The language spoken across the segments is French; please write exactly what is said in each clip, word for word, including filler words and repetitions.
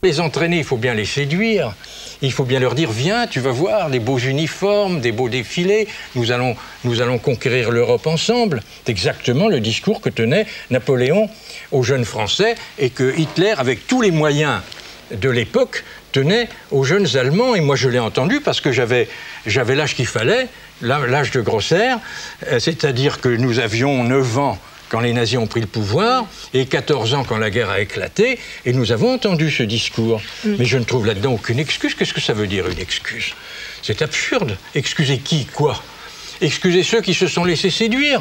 les entraîner, il faut bien les séduire. Il faut bien leur dire, viens, tu vas voir, des beaux uniformes, des beaux défilés, nous allons, nous allons conquérir l'Europe ensemble. C'est exactement le discours que tenait Napoléon aux jeunes Français et que Hitler, avec tous les moyens de l'époque, tenait aux jeunes Allemands. Et moi, je l'ai entendu parce que j'avais j'avais l'âge qu'il fallait, l'âge de Grosser, c'est-à-dire que nous avions neuf ans quand les nazis ont pris le pouvoir, et quatorze ans quand la guerre a éclaté, et nous avons entendu ce discours. Mm. Mais je ne trouve là-dedans aucune excuse. Qu'est-ce que ça veut dire, une excuse? C'est absurde. Excuser qui? Quoi? Excuser ceux qui se sont laissés séduire.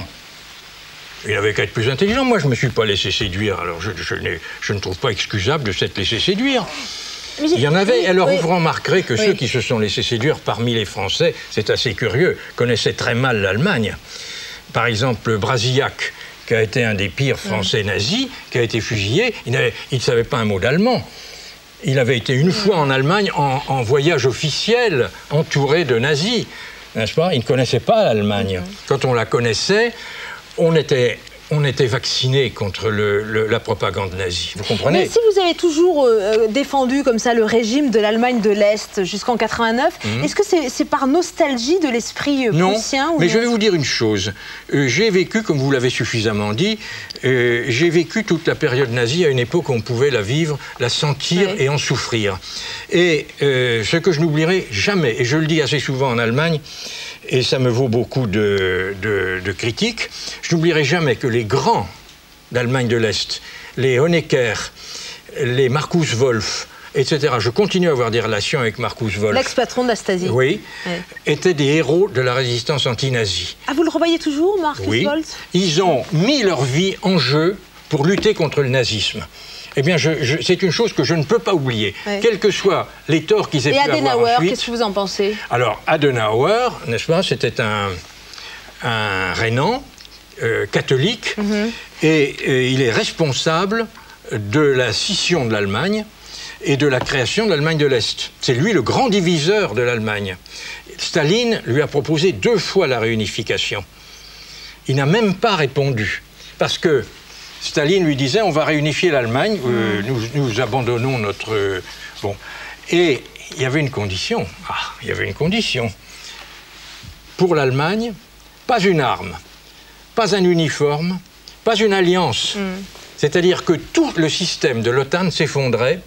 Il n'avait qu'à être plus intelligent. Moi, je ne me suis pas laissé séduire, alors je, je, je ne trouve pas excusable de s'être laissé séduire. Il y en avait. Alors, oui. Vous remarquerez que oui. Ceux qui se sont laissés séduire parmi les Français, c'est assez curieux, connaissaient très mal l'Allemagne. Par exemple, Brasillac, qui a été un des pires Français mmh. nazis, qui a été fusillé, il ne savait pas un mot d'allemand. Il avait été une mmh. fois en Allemagne en, en voyage officiel, entouré de nazis, n'est-ce pas? Il ne connaissait pas l'Allemagne. Mmh. Quand on la connaissait, on était... on était vaccinés contre le, le, la propagande nazie. Vous comprenez? Mais si vous avez toujours euh, défendu comme ça le régime de l'Allemagne de l'Est jusqu'en quatre-vingt-neuf, mmh. est-ce que c'est c'est par nostalgie de l'esprit euh, prussien? Non, mais je vais vous dire une chose. Euh, j'ai vécu, comme vous l'avez suffisamment dit, euh, j'ai vécu toute la période nazie à une époque où on pouvait la vivre, la sentir oui. et en souffrir. Et euh, ce que je n'oublierai jamais, et je le dis assez souvent en Allemagne, et ça me vaut beaucoup de, de, de critiques, je n'oublierai jamais que les grands d'Allemagne de l'Est, les Honecker, les Marcus Wolf, et cetera, je continue à avoir des relations avec Marcus Wolf. L'ex-patron de la Stasi. Oui, oui, étaient des héros de la résistance anti-nazie. Ah, vous le revoyez toujours, Marcus oui. Wolf? Ils ont mis leur vie en jeu pour lutter contre le nazisme. Eh bien, je, je, c'est une chose que je ne peux pas oublier, ouais. quels que soient les torts qu'ils aient pu avoir ensuite. Et Adenauer, qu'est-ce que vous en pensez? Alors, Adenauer, n'est-ce pas, c'était un, un Rhénan euh, catholique, mm-hmm. et, et il est responsable de la scission de l'Allemagne et de la création de l'Allemagne de l'Est. C'est lui le grand diviseur de l'Allemagne. Staline lui a proposé deux fois la réunification. Il n'a même pas répondu, parce que Staline lui disait, on va réunifier l'Allemagne, euh, nous, nous abandonnons notre... Euh, bon. Et il y avait une condition. Ah, il y avait une condition. Pour l'Allemagne, pas une arme, pas un uniforme, pas une alliance. Mm. C'est-à-dire que tout le système de l'OTAN s'effondrait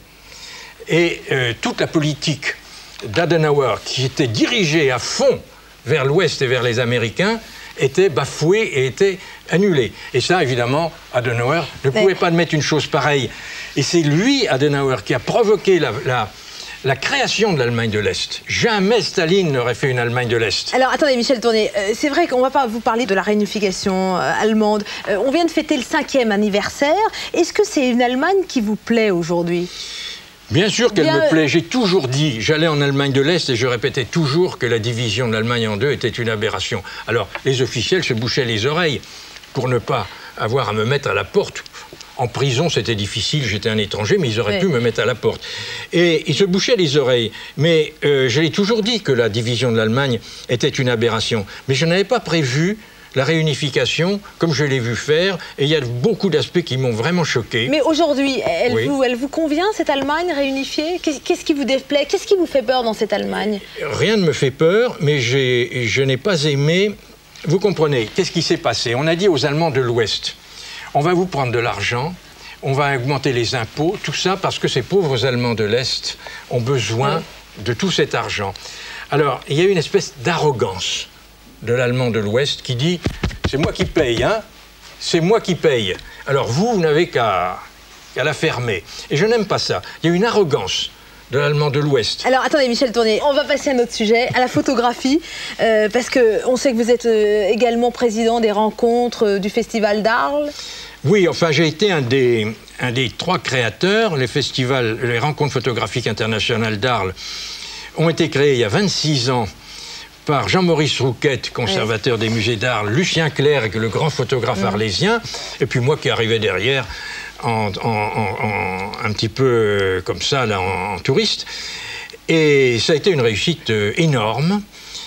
et euh, toute la politique d'Adenauer, qui était dirigée à fond vers l'Ouest et vers les Américains, était bafoué et était annulé. Et ça, évidemment, Adenauer ne pouvait pas admettre une chose pareille. Et c'est lui, Adenauer, qui a provoqué la, la, la création de l'Allemagne de l'Est. Jamais Staline n'aurait fait une Allemagne de l'Est. Alors, attendez, Michel Tournier, euh, c'est vrai qu'on ne va pas vous parler de la réunification euh, allemande. Euh, on vient de fêter le cinquième anniversaire. Est-ce que c'est une Allemagne qui vous plaît aujourd'hui ? Bien sûr qu'elle Bien... me plaît. J'ai toujours dit, j'allais en Allemagne de l'Est et je répétais toujours que la division de l'Allemagne en deux était une aberration. Alors, les officiels se bouchaient les oreilles pour ne pas avoir à me mettre à la porte. En prison, c'était difficile, j'étais un étranger, mais ils auraient oui. pu me mettre à la porte. Et ils se bouchaient les oreilles. Mais euh, je l'ai toujours dit que la division de l'Allemagne était une aberration. Mais je n'avais pas prévu la réunification, comme je l'ai vu faire, et il y a beaucoup d'aspects qui m'ont vraiment choqué. Mais aujourd'hui, elle, oui. vous, elle vous convient, cette Allemagne réunifiée? Qu'est-ce qui vous déplaît? Qu'est-ce qui vous fait peur dans cette Allemagne? Rien ne me fait peur, mais je n'ai pas aimé... Vous comprenez, qu'est-ce qui s'est passé? On a dit aux Allemands de l'Ouest, on va vous prendre de l'argent, on va augmenter les impôts, tout ça parce que ces pauvres Allemands de l'Est ont besoin oui. de tout cet argent. Alors, il y a une espèce d'arrogance de l'Allemand de l'Ouest qui dit « c'est moi qui paye, hein, c'est moi qui paye. Alors vous, vous n'avez qu'à qu'à la fermer. » Et je n'aime pas ça. Il y a une arrogance de l'Allemand de l'Ouest. Alors, attendez, Michel Tournier, on va passer à un autre sujet, à la photographie, euh, parce qu'on sait que vous êtes euh, également président des rencontres euh, du Festival d'Arles. Oui, enfin, j'ai été un des, un des trois créateurs. Les festivals, les rencontres photographiques internationales d'Arles ont été créées il y a vingt-six ans par Jean-Maurice Rouquette, conservateur oui. des musées d'Arles, Lucien Clerc, le grand photographe mmh. arlésien, et puis moi qui arrivais derrière en, en, en, en, un petit peu euh, comme ça, là, en, en touriste. Et ça a été une réussite euh, énorme.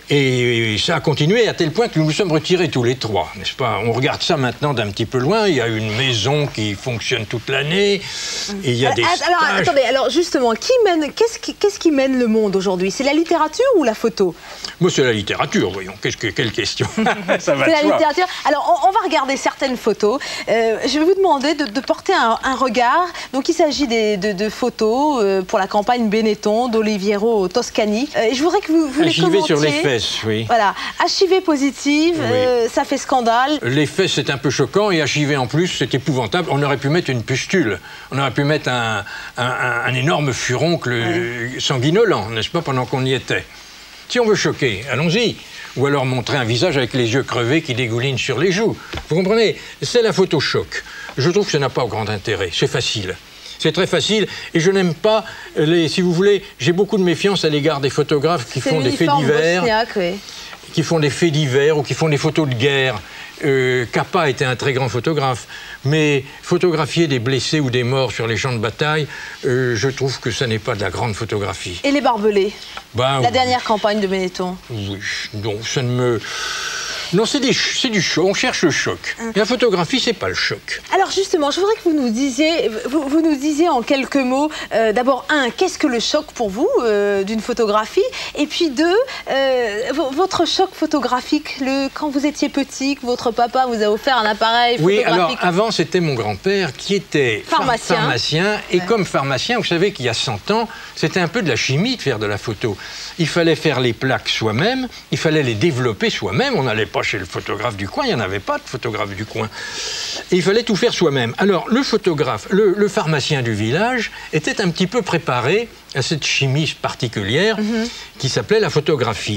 Et ça a continué à tel point que nous nous sommes retirés tous les trois, n'est-ce pas? On regarde ça maintenant d'un petit peu loin. Il y a une maison qui fonctionne toute l'année. Et il y a des alors, stages. Attendez, alors justement, qui mène, qu'est-ce qui, qu'est-ce qui mène le monde aujourd'hui? C'est la littérature ou la photo? Moi, c'est la littérature, voyons. Qu'est-ce que, quelle question? Ça va C'est de la soi. littérature. Alors, on, on va regarder certaines photos. Euh, je vais vous demander de, de porter un, un regard. Donc, il s'agit des- de, de photos euh, pour la campagne Benetton d'Oliviero Toscani. Euh, et je voudrais que vous, vous les Archivé commentiez. sur les fesses, oui. Voilà, H I V positive, Oui. euh, ça fait scandale. Les fesses, c'est un peu choquant, et H I V en plus, c'est épouvantable. On aurait pu mettre une pustule, on aurait pu mettre un, un- un- un énorme furoncle euh, sanguinolent, n'est-ce pas, pendant qu'on y était. Si on veut choquer, allons-y. Ou alors montrer un visage avec les yeux crevés qui dégoulinent sur les joues. Vous comprenez? C'est la photo choc. Je trouve que ça n'a pas grand intérêt, c'est facile. C'est très facile, et je n'aime pas les... Si vous voulez, j'ai beaucoup de méfiance à l'égard des photographes qui C'est font des faits l'uniforme divers. bosniaque, oui. qui font des faits divers ou qui font des photos de guerre. Euh, Capa était un très grand photographe, mais photographier des blessés ou des morts sur les champs de bataille, euh, je trouve que ça n'est pas de la grande photographie. Et les barbelés, Ben, la dernière campagne de Benetton. oui, non, ça ne me... Non, c'est des ch- c'est du choc, on cherche le choc. Et la photographie, c'est pas le choc. Alors justement, je voudrais que vous nous disiez, vous, vous nous disiez en quelques mots, euh, d'abord, un, qu'est-ce que le choc pour vous euh, d'une photographie? Et puis deux, euh, vo- votre choc photographique, le, quand vous étiez petit, que votre papa vous a offert un appareil Oui, photographique. alors avant, c'était mon grand-père qui était phar- Pharmacien. pharmacien. Et Ouais. comme pharmacien, vous savez qu'il y a cent ans, c'était un peu de la chimie de faire de la photo. Il fallait faire les plaques soi-même, il fallait les développer soi-même. On n'allait pas chez le photographe du coin, il n'y en avait pas de photographe du coin. Et il fallait tout faire soi-même. Alors, le photographe, le, le pharmacien du village était un petit peu préparé à cette chimie particulière qui s'appelait la photographie.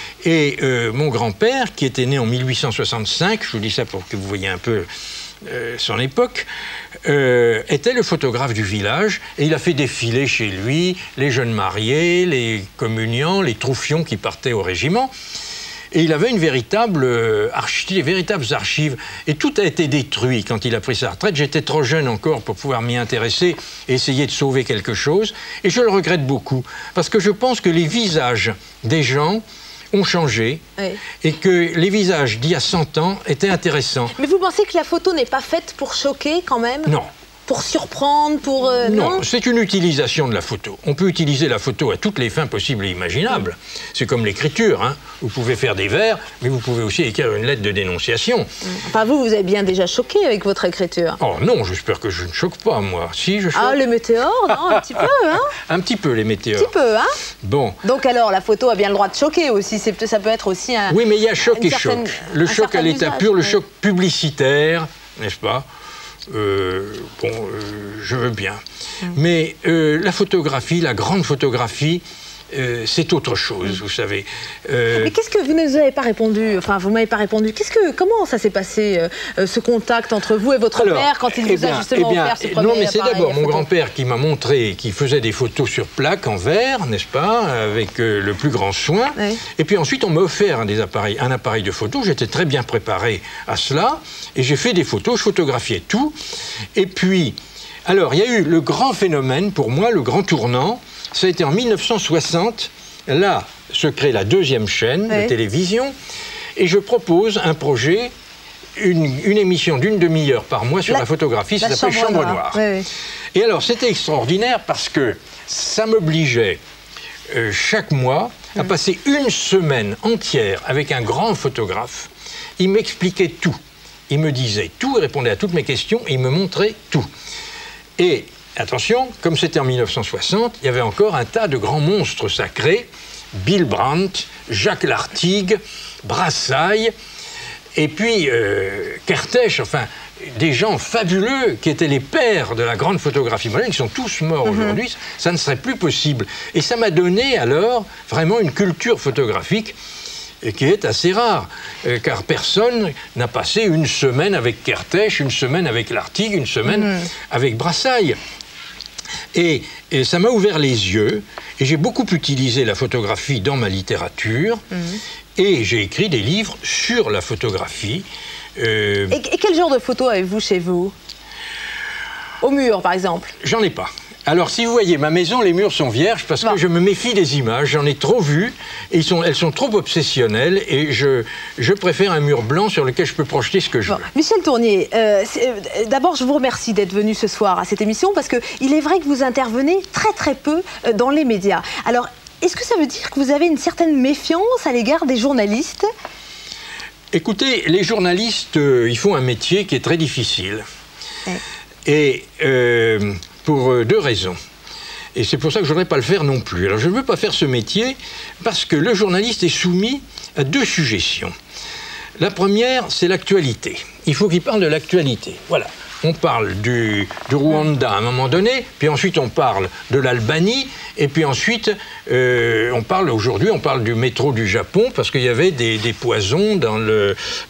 Et euh, mon grand-père, qui était né en mille huit cent soixante-cinq, je vous dis ça pour que vous voyez un peu euh, son époque, euh, était le photographe du village, et il a fait défiler chez lui les jeunes mariés, les communiants, les troufions qui partaient au régiment. Et il avait une véritable euh, archi- des véritables archives. Et tout a été détruit quand il a pris sa retraite. J'étais trop jeune encore pour pouvoir m'y intéresser et essayer de sauver quelque chose. Et je le regrette beaucoup, parce que je pense que les visages des gens ont changé, Oui. et que les visages d'il y a cent ans étaient intéressants. Mais vous pensez que la photo n'est pas faite pour choquer quand même? Non. Pour surprendre, pour... euh, Non, c'est une utilisation de la photo. On peut utiliser la photo à toutes les fins possibles et imaginables. C'est comme l'écriture, hein. Vous pouvez faire des vers, mais vous pouvez aussi écrire une lettre de dénonciation. Enfin, vous, vous avez bien déjà choqué avec votre écriture. Oh non, j'espère que je ne choque pas, moi. Si, je choque. Ah, le météore, non? Un petit peu, hein? Un petit peu, les Un météores. petit peu, hein? Bon. Donc alors, la photo a bien le droit de choquer aussi. C'est- Ça peut être aussi un... Oui, mais il y a choc une et certaine- choc. Le un choc à certain l'état usage, pur, le oui. choc publicitaire, n'est-ce pas? Euh, bon, euh, je veux bien. Mm. Mais euh, la photographie, la grande photographie, euh, c'est autre chose, vous savez. Euh, Mais qu'est-ce que vous ne nous avez pas répondu? Enfin, vous m'avez pas répondu. Qu'est-ce que, comment ça s'est passé euh, euh, ce contact entre vous et votre Alors, père quand il eh vous a bien, justement eh bien, offert ce eh, premier Non, mais c'est appareil d'abord mon photo? grand-père qui m'a montré qu'il faisait des photos sur plaque en verre, n'est-ce pas, avec euh, le plus grand soin. Oui. Et puis ensuite, on m'a offert un, des appareils, un appareil de photo. J'étais très bien préparé à cela. Et j'ai fait des photos, je photographiais tout. Et puis, alors, il y a eu le grand phénomène, pour moi, le grand tournant. Ça a été en mille neuf cent soixante. Là se crée la deuxième chaîne Oui. de télévision. Et je propose un projet, une, une émission d'une demi-heure par mois sur la, La- photographie, ça la s'appelle Chambre Chambre Noire. Noire. Oui, oui. Et alors, c'était extraordinaire parce que ça m'obligeait euh, chaque mois à passer une semaine entière avec un grand photographe. Il m'expliquait tout. Il me disait tout, il répondait à toutes mes questions et il me montrait tout. Et attention, comme c'était en mille neuf cent soixante, il y avait encore un tas de grands monstres sacrés. Bill Brandt, Jacques Lartigue, Brassailles, et puis euh, Kertész, enfin, des gens fabuleux qui étaient les pères de la grande photographie moderne, qui sont tous morts aujourd'hui, ça ne serait plus possible. Et ça m'a donné alors vraiment une culture photographique euh, qui est assez rare, euh, car personne n'a passé une semaine avec Kertész, une semaine avec Lartigue, une semaine avec Brassailles. Et, et ça m'a ouvert les yeux, et j'ai beaucoup utilisé la photographie dans ma littérature, et j'ai écrit des livres sur la photographie. Euh, Et, et quel genre de photos avez-vous chez vous? Au mur, par exemple? J'en ai pas. Alors, si vous voyez, ma maison, les murs sont vierges parce bon. que je me méfie des images. J'en ai trop vu. Et ils sont, elles sont trop obsessionnelles. Et je, je préfère un mur blanc sur lequel je peux projeter ce que je bon. veux. Michel Tournier, euh, euh, d'abord, je vous remercie d'être venu ce soir à cette émission parce qu'il est vrai que vous intervenez très, très peu dans les médias. Alors, est-ce que ça veut dire que vous avez une certaine méfiance à l'égard des journalistes ? Écoutez, les journalistes, euh, ils font un métier qui est très difficile. Ouais. Et... Euh, pour deux raisons. Et c'est pour ça que je ne voudrais pas le faire non plus. Alors je ne veux pas faire ce métier parce que le journaliste est soumis à deux suggestions. La première, c'est l'actualité. Il faut qu'il parle de l'actualité. Voilà. On parle du, du Rwanda à un moment donné, puis ensuite on parle de l'Albanie, et puis ensuite euh, on parle aujourd'hui, on parle du métro du Japon, parce qu'il y avait des, des poisons, dans le,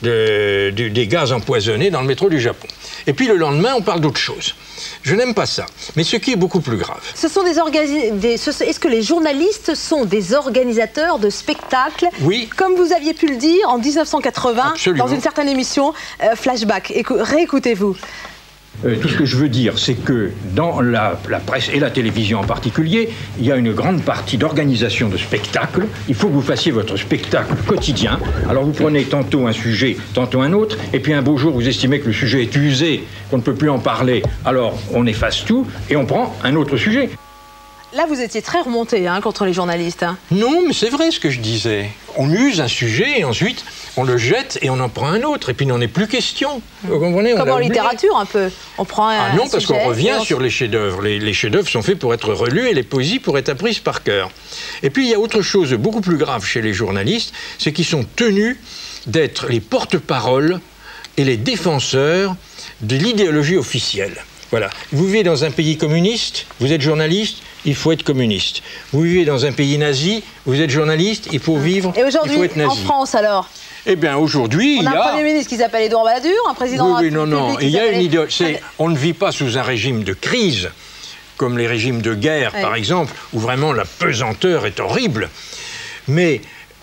de, de, des gaz empoisonnés dans le métro du Japon. Et puis le lendemain, on parle d'autre chose. Je n'aime pas ça. Mais ce qui est beaucoup plus grave... Ce sont des organi... des... Est-ce que les journalistes sont des organisateurs de spectacles? Oui. Comme vous aviez pu le dire en mille neuf cent quatre-vingts, Absolument. Dans une certaine émission, euh, Flashback. Écou... Réécoutez-vous. Euh, tout ce que je veux dire, c'est que dans la, la presse et la télévision en particulier, il y a une grande partie d'organisation de spectacles. Il faut que vous fassiez votre spectacle quotidien. Alors vous prenez tantôt un sujet, tantôt un autre, et puis un beau jour vous estimez que le sujet est usé, qu'on ne peut plus en parler, alors on efface tout et on prend un autre sujet. Là, vous étiez très remonté hein, contre les journalistes. Hein. Non, mais c'est vrai ce que je disais. On use un sujet et ensuite on le jette et on en prend un autre. Et puis il n'en est plus question. Vous comprenez? Comme en littérature un peu. On prend un, ah non, un parce qu'on revient on... sur les chefs-d'œuvre. Les, les chefs-d'œuvre sont faits pour être relus et les poésies pour être apprises par cœur. Et puis il y a autre chose de beaucoup plus grave chez les journalistes, c'est qu'ils sont tenus d'être les porte-paroles et les défenseurs de l'idéologie officielle. Voilà. Vous vivez dans un pays communiste, vous êtes journaliste, il faut être communiste. Vous vivez dans un pays nazi, vous êtes journaliste, il faut vivre, Et aujourd'hui, il faut être nazi. En France alors? Eh bien, aujourd'hui, il y a... On a un Premier ministre qui s'appelle Édouard Balladur, un président... Oui, oui, non, non, il y a une idée... Appelle... On ne vit pas sous un régime de crise, comme les régimes de guerre, oui. par exemple, où vraiment la pesanteur est horrible. Mais...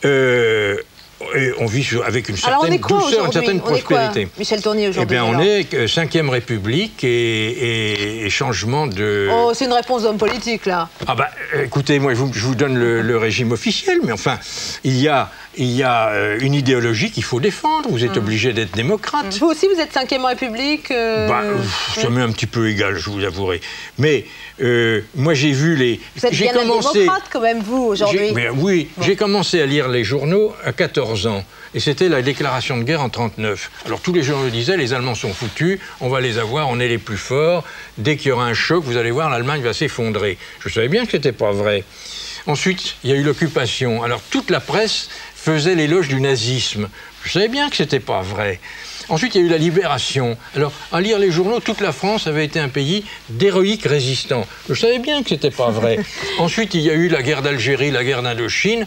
Euh, Et on vit avec une certaine douceur, une certaine prospérité. Michel Tournier, aujourd'hui. Eh bien, on est cinquième République et, et, et changement de... Oh, c'est une réponse d'homme politique, là. Ah bah, écoutez, moi, je vous, je vous donne le, le régime officiel, mais enfin, il y a, il y a une idéologie qu'il faut défendre. Vous êtes mmh. obligé d'être démocrate. Vous aussi, vous êtes cinquième République euh... bah, Ça m'est un petit peu égal, je vous avouerai. Mais euh, moi, j'ai vu les... Vous êtes bien commencé... un démocrate, quand même, vous, aujourd'hui. Oui, bon. J'ai commencé à lire les journaux à quatorze ans. Et c'était la déclaration de guerre en trente-neuf. Alors tous les journaux disaient, les Allemands sont foutus, on va les avoir, on est les plus forts. Dès qu'il y aura un choc, vous allez voir, l'Allemagne va s'effondrer. Je savais bien que ce n'était pas vrai. Ensuite, il y a eu l'occupation. Alors toute la presse faisait l'éloge du nazisme. Je savais bien que ce n'était pas vrai. Ensuite, il y a eu la libération. Alors, à lire les journaux, toute la France avait été un pays d'héroïques résistants. Je savais bien que ce n'était pas vrai. Ensuite, il y a eu la guerre d'Algérie, la guerre d'Indochine.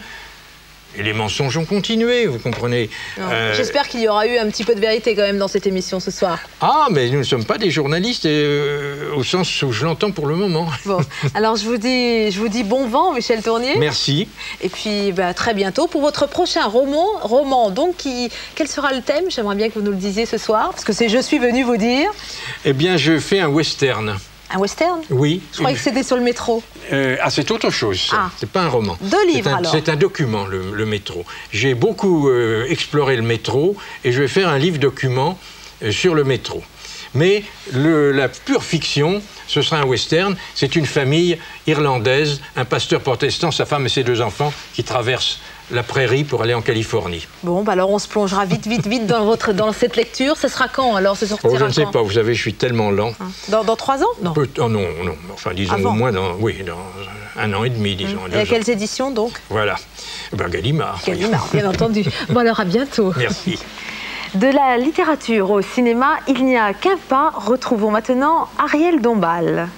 Et les mensonges ont continué, vous comprenez. Euh... J'espère qu'il y aura eu un petit peu de vérité quand même dans cette émission ce soir. Ah, mais nous ne sommes pas des journalistes euh, au sens où je l'entends pour le moment. Bon, alors je vous dis, je vous dis bon vent, Michel Tournier. Merci. Et puis bah, très bientôt pour votre prochain roman. roman donc, qui... Quel sera le thème? J'aimerais bien que vous nous le disiez ce soir, parce que c'est je suis venu vous dire. Eh bien, je fais un western. Un western? Oui. Je croyais que c'était sur le métro. Euh, ah, c'est autre chose, ça. Ah. C'est pas un roman. Deux livres, un, alors. C'est un document, le, le métro. J'ai beaucoup euh, exploré le métro et je vais faire un livre-document euh, sur le métro. Mais le, la pure fiction, ce sera un western. C'est une famille irlandaise, un pasteur protestant, sa femme et ses deux enfants qui traversent la prairie pour aller en Californie. Bon, bah alors on se plongera vite, vite, vite dans, votre, dans cette lecture. Ce sera quand alors? Ce sortira oh, Je ne sais quand? pas, vous savez, je suis tellement lent. Dans, dans trois ans? Non. Peut, oh, non, non. Enfin, disons Avant. au moins dans, oui, dans un an et demi, disons. Mmh. Et à quelles éditions donc? Voilà. Ben, Gallimard. Gallimard, bien entendu. Bon, alors à bientôt. Merci. De la littérature au cinéma, il n'y a qu'un pas. Retrouvons maintenant Ariel Dombal.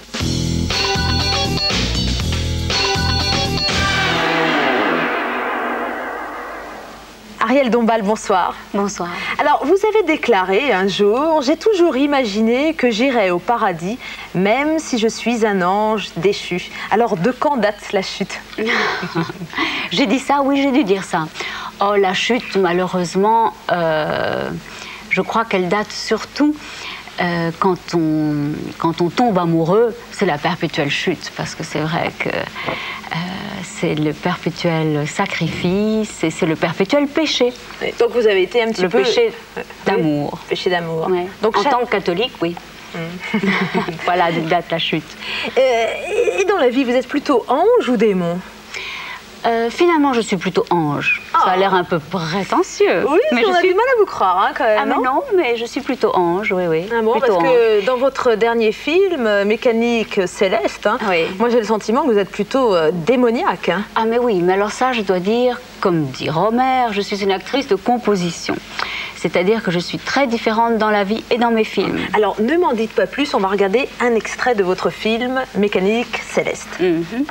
Ariel Dombal, bonsoir. Bonsoir. Alors, vous avez déclaré un jour « J'ai toujours imaginé que j'irais au paradis, même si je suis un ange déchu ». Alors, de quand date la chute? J'ai dit ça, oui, j'ai dû dire ça. Oh, la chute, malheureusement, euh, je crois qu'elle date surtout euh, quand, on, quand on tombe amoureux, c'est la perpétuelle chute, parce que c'est vrai que euh, c'est le perpétuel sacrifice et c'est le perpétuel péché. Oui. Donc vous avez été un petit le peu... Le péché d'amour. Oui. Péché d'amour. Ouais. Donc en chaque... tant que catholique, oui. Mm. Voilà, d'où date la chute. Euh, et dans la vie, vous êtes plutôt ange ou démon? Euh, finalement, je suis plutôt ange. Oh. Ça a l'air un peu prétentieux. Oui, mais on je a suis... du mal à vous croire, hein, quand même. Ah, mais non, non, mais je suis plutôt ange, oui, oui. Ah bon, plutôt parce ange. que dans votre dernier film, Mécanique Céleste, hein, oui. moi j'ai le sentiment que vous êtes plutôt euh, démoniaque. Hein. Ah, mais oui, mais alors ça, je dois dire, comme dit Romer, je suis une actrice de composition. C'est-à-dire que je suis très différente dans la vie et dans mes films. Alors, ne m'en dites pas plus, on va regarder un extrait de votre film Mécanique Céleste. Mm-hmm.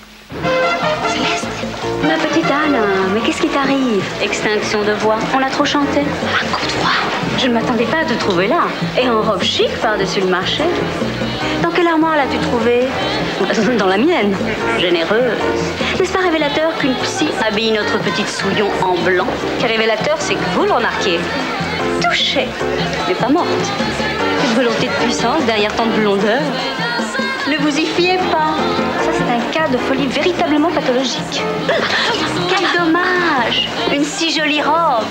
Céleste, ma petite Anne, mais qu'est-ce qui t'arrive? Extinction de voix, on a trop chanté. Raconte-moi. Je ne m'attendais pas à te trouver là. Et en robe chic par-dessus le marché. Dans quelle armoire l'as-tu trouvée? Dans la mienne. Généreuse. N'est-ce pas révélateur qu'une psy habille notre petite souillon en blanc? Quel révélateur, c'est que vous le remarquez. Touchée, mais pas morte. Une volonté de puissance derrière tant de blondeur. Ne vous y fiez pas. Ça, c'est un cas de folie véritablement pathologique. Quel dommage. Une si jolie robe.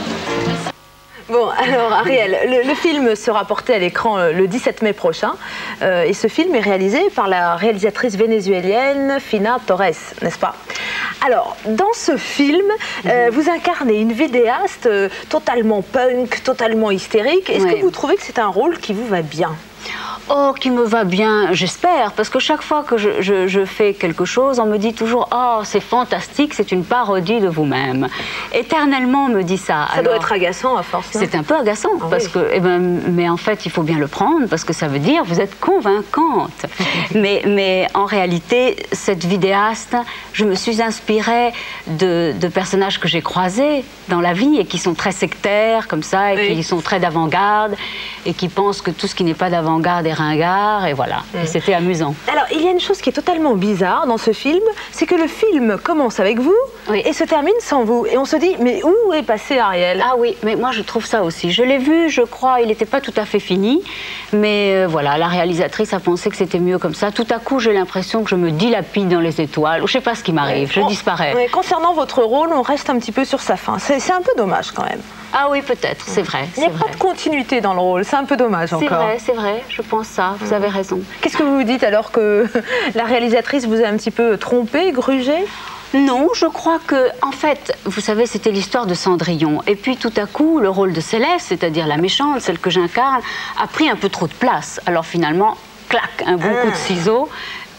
Bon, alors Ariel, le, le film sera porté à l'écran le dix-sept mai prochain. Euh, et ce film est réalisé par la réalisatrice vénézuélienne Fina Torres, n'est-ce pas? Alors, dans ce film, euh, vous incarnez une vidéaste euh, totalement punk, totalement hystérique. Est-ce oui. que vous trouvez que c'est un rôle qui vous va bien? Oh, qui me va bien, j'espère, parce que chaque fois que je, je, je fais quelque chose, on me dit toujours « Oh, c'est fantastique, c'est une parodie de vous-même ». Éternellement, on me dit ça. Ça Alors, doit être agaçant à force. C'est un peu agaçant, ah, parce oui. que, eh ben, mais en fait, il faut bien le prendre, parce que ça veut dire vous êtes convaincante. mais, mais en réalité, cette vidéaste, je me suis inspirée de, de personnages que j'ai croisés dans la vie et qui sont très sectaires, comme ça, et oui. qui sont très d'avant-garde, et qui pensent que tout ce qui n'est pas d'avant-garde est ringard, et voilà. Mmh. Et c'était amusant. Alors, il y a une chose qui est totalement bizarre dans ce film, c'est que le film commence avec vous oui. et se termine sans vous. Et on se dit, mais où est passé Ariel? Ah oui, mais moi je trouve ça aussi. Je l'ai vu, je crois, il n'était pas tout à fait fini, mais euh, voilà, la réalisatrice a pensé que c'était mieux comme ça. Tout à coup, j'ai l'impression que je me dilapide dans les étoiles, ou je ne sais pas ce qui m'arrive, je on, disparais. Oui, concernant votre rôle, on reste un petit peu sur sa fin. C'est un peu dommage quand même. Ah oui, peut-être, c'est vrai. Il n'y a vrai. pas de continuité dans le rôle, c'est un peu dommage encore. C'est vrai, c'est vrai, je pense ça, vous mmh. avez raison. Qu'est-ce que vous vous dites alors que la réalisatrice vous a un petit peu trompé, grugé? Non, je crois que, en fait, vous savez, c'était l'histoire de Cendrillon. Et puis tout à coup, le rôle de Céleste, c'est-à-dire la méchante, celle que j'incarne, a pris un peu trop de place. Alors finalement, clac, un bon ah. coup de ciseau.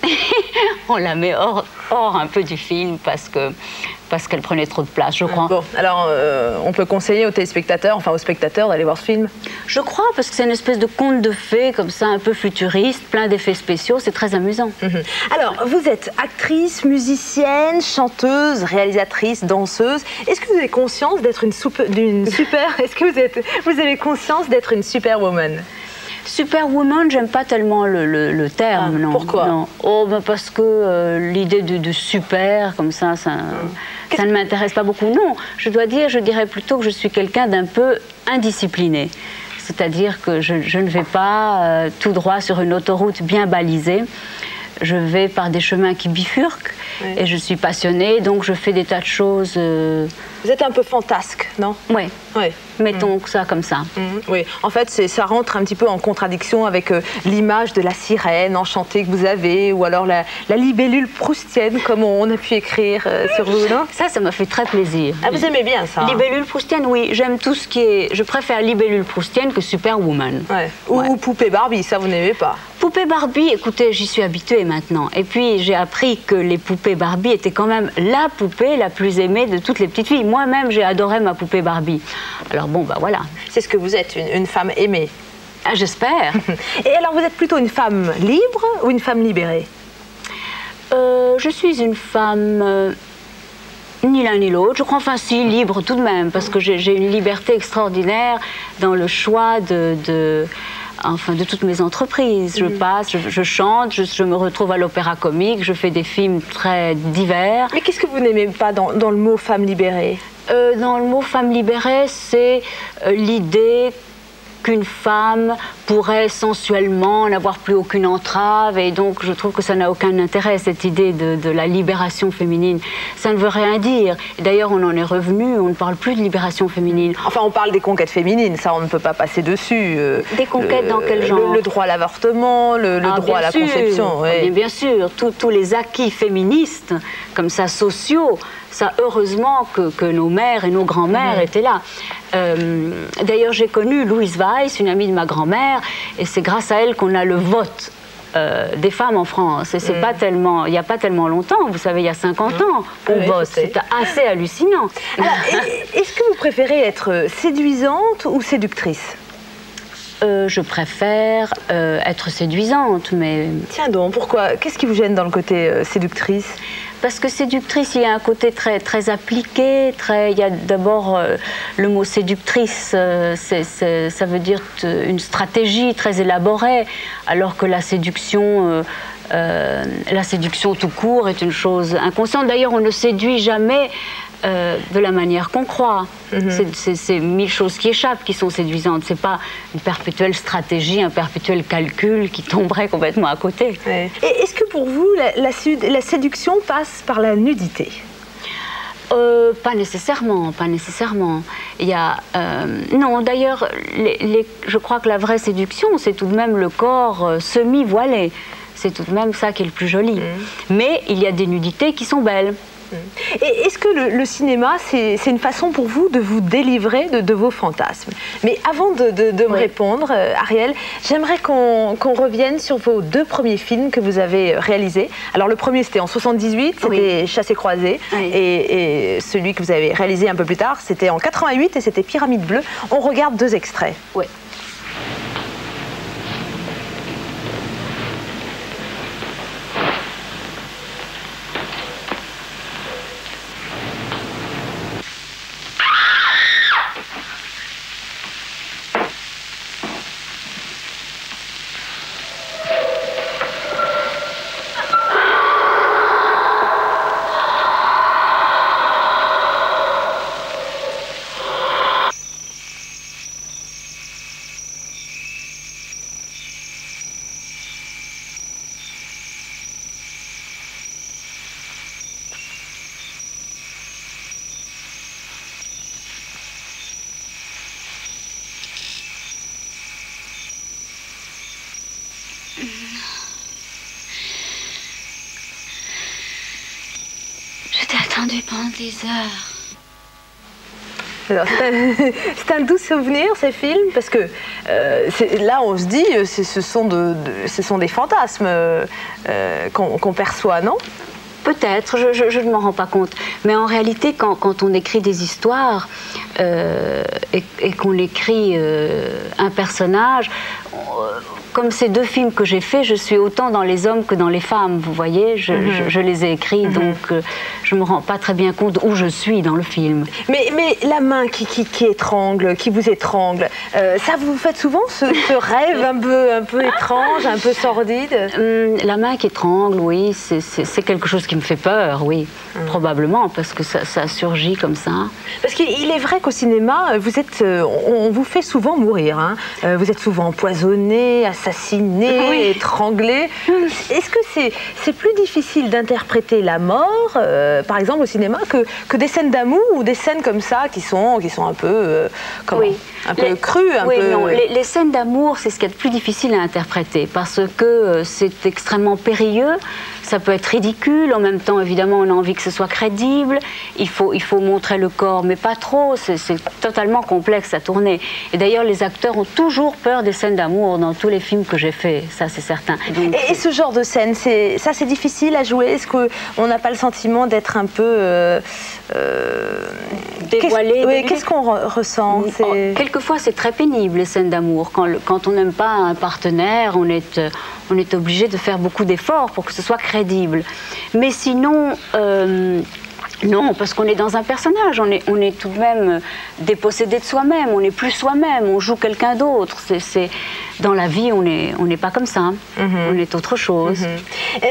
On la met hors, hors un peu du film parce que parce qu'elle prenait trop de place, je crois. Bon, alors euh, on peut conseiller aux téléspectateurs, enfin aux spectateurs, d'aller voir ce film? Je crois, parce que c'est une espèce de conte de fées, comme ça, un peu futuriste, plein d'effets spéciaux, c'est très amusant. Mm-hmm. Alors, vous êtes actrice, musicienne, chanteuse, réalisatrice, danseuse. Est-ce que vous avez conscience d'être une, une super... Est-ce que vous, êtes, vous avez conscience d'être une superwoman? Superwoman, j'aime pas tellement le, le, le terme, ah, non. Pourquoi? Non. Oh, ben parce que euh, l'idée de, de super, comme ça, ça, mmh. ça ne m'intéresse pas beaucoup. Non, je dois dire, je dirais plutôt que je suis quelqu'un d'un peu indiscipliné. C'est-à-dire que je, je ne vais pas euh, tout droit sur une autoroute bien balisée. Je vais par des chemins qui bifurquent oui. et je suis passionnée, donc je fais des tas de choses. Euh... Vous êtes un peu fantasque, non? Oui. Oui. Mettons mmh. ça comme ça. Mmh. Oui, en fait, ça rentre un petit peu en contradiction avec euh, l'image de la sirène enchantée que vous avez, ou alors la, la libellule proustienne, comme on, on a pu écrire euh, sur vous, non? Ça, ça m'a fait très plaisir. Ah, vous aimez bien ça? Libellule proustienne, oui. J'aime tout ce qui est... Je préfère libellule proustienne que Superwoman. Ouais. Ou, ouais. ou poupée Barbie, ça, vous n'aimez pas? Poupée Barbie, écoutez, j'y suis habituée maintenant. Et puis, j'ai appris que les poupées Barbie étaient quand même la poupée la plus aimée de toutes les petites filles. Moi-même, j'ai adoré ma poupée Barbie. Alors bon, bah voilà. C'est ce que vous êtes, une, une femme aimée. Ah, j'espère. Et alors, vous êtes plutôt une femme libre ou une femme libérée? euh, Je suis une femme... Euh, ni l'un ni l'autre. Je crois, enfin si, libre tout de même, parce que j'ai une liberté extraordinaire dans le choix de... de enfin, de toutes mes entreprises. Je passe, je, je chante, je, je me retrouve à l'opéra comique, je fais des films très divers. Mais qu'est-ce que vous n'aimez pas dans, dans le mot femme libérée? euh, Dans le mot femme libérée, c'est euh, l'idée qu'une femme pourrait sensuellement n'avoir plus aucune entrave, et donc je trouve que ça n'a aucun intérêt, cette idée de, de la libération féminine. Ça ne veut rien dire. D'ailleurs, on en est revenu, on ne parle plus de libération féminine. Enfin, on parle des conquêtes féminines, ça on ne peut pas passer dessus. Euh, des conquêtes le, dans quel genre? Le, le droit à l'avortement, le, le ah, droit à la sûr. conception. Oui. Bien, bien sûr, tous les acquis féministes, comme ça, sociaux, ça, heureusement que, que nos mères et nos grands-mères mmh. étaient là. Euh, D'ailleurs, j'ai connu Louise Weiss, une amie de ma grand-mère, et c'est grâce à elle qu'on a le vote euh, des femmes en France. Et c'est mmh. pas tellement, il n'y a pas tellement longtemps, vous savez, il y a cinquante ans qu'on oui, vote. C'est assez hallucinant. Est-ce que vous préférez être séduisante ou séductrice? Euh, je préfère euh, être séduisante, mais... Tiens donc, pourquoi? Qu'est-ce qui vous gêne dans le côté euh, séductrice? Parce que séductrice, il y a un côté très, très appliqué, très... il y a d'abord euh, le mot séductrice, euh, c'est, c'est, ça veut dire une stratégie très élaborée, alors que la séduction... Euh, euh, la séduction tout court est une chose inconsciente. D'ailleurs, on ne séduit jamais Euh, de la manière qu'on croit. Mm-hmm. C'est mille choses qui échappent qui sont séduisantes. C'est pas une perpétuelle stratégie, un perpétuel calcul qui tomberait complètement à côté. Ouais. Et est-ce que pour vous, la, la, la séduction passe par la nudité? Euh, pas nécessairement, pas nécessairement. Il y a, euh, non, d'ailleurs, je crois que la vraie séduction, c'est tout de même le corps euh, semi-voilé. C'est tout de même ça qui est le plus joli. Mm. Mais il y a des nudités qui sont belles. Et est-ce que le, le cinéma, c'est une façon pour vous de vous délivrer de, de vos fantasmes? Mais avant de, de, de me oui. répondre, euh, Ariel, j'aimerais qu'on qu'on revienne sur vos deux premiers films que vous avez réalisés. Alors le premier, c'était en soixante-dix-huit, c'était oui. Chassé-Croisé, oui. et, et celui que vous avez réalisé un peu plus tard, c'était en quatre-vingt-huit, et c'était Pyramide Bleue. On regarde deux extraits. Oui. Je t'ai attendu pendant des heures. C'est un, un doux souvenir, ces films, parce que euh, là, on se dit, ce sont, de, de, ce sont des fantasmes euh, qu'on qu'on perçoit, non? Peut-être, je, je, je ne m'en rends pas compte. Mais en réalité, quand, quand on écrit des histoires euh, et, et qu'on écrit euh, un personnage, on, comme ces deux films que j'ai faits, je suis autant dans les hommes que dans les femmes, vous voyez, je, mm-hmm. je, je les ai écrits, mm-hmm. donc euh, je ne me rends pas très bien compte où je suis dans le film. Mais, mais la main qui, qui, qui étrangle, qui vous étrangle, euh, ça vous faites souvent ce, ce rêve un peu, un peu étrange, un peu sordide? hum, La main qui étrangle, oui, c'est quelque chose qui me fait peur, oui, mm. probablement, parce que ça, ça surgit comme ça. Parce qu'il est vrai qu'au cinéma, vous êtes, on, on vous fait souvent mourir, hein. Vous êtes souvent empoisonné, assassiné, oui. étranglé. Est-ce que c'est c'est plus difficile d'interpréter la mort, euh, par exemple au cinéma, que, que des scènes d'amour ou des scènes comme ça qui sont, qui sont un peu, euh, comment, oui. un peu les, crues, un oui, peu... Non, les, les scènes d'amour, c'est ce qu'il y a de plus difficile à interpréter parce que euh, c'est extrêmement périlleux. Ça peut être ridicule, en même temps, évidemment, on a envie que ce soit crédible. Il faut, il faut montrer le corps, mais pas trop. C'est totalement complexe à tourner. Et d'ailleurs, les acteurs ont toujours peur des scènes d'amour dans tous les films que j'ai faits, ça c'est certain. Donc, et, et ce genre de scène, ça c'est difficile à jouer? Est-ce qu'on n'a pas le sentiment d'être un peu... Euh, euh, dévoilé? Oui, qu'est-ce qu'on re ressent? Quelquefois, c'est très pénible, les scènes d'amour. Quand, quand on n'aime pas un partenaire, on est, on est obligé de faire beaucoup d'efforts pour que ce soit crédible. Mais sinon... Euh, non, parce qu'on est dans un personnage, on est, on est tout de même dépossédé de soi-même, on n'est plus soi-même, on joue quelqu'un d'autre. dans la vie, on n'est on n'est pas comme ça. Mm-hmm. On est autre chose. Mm-hmm.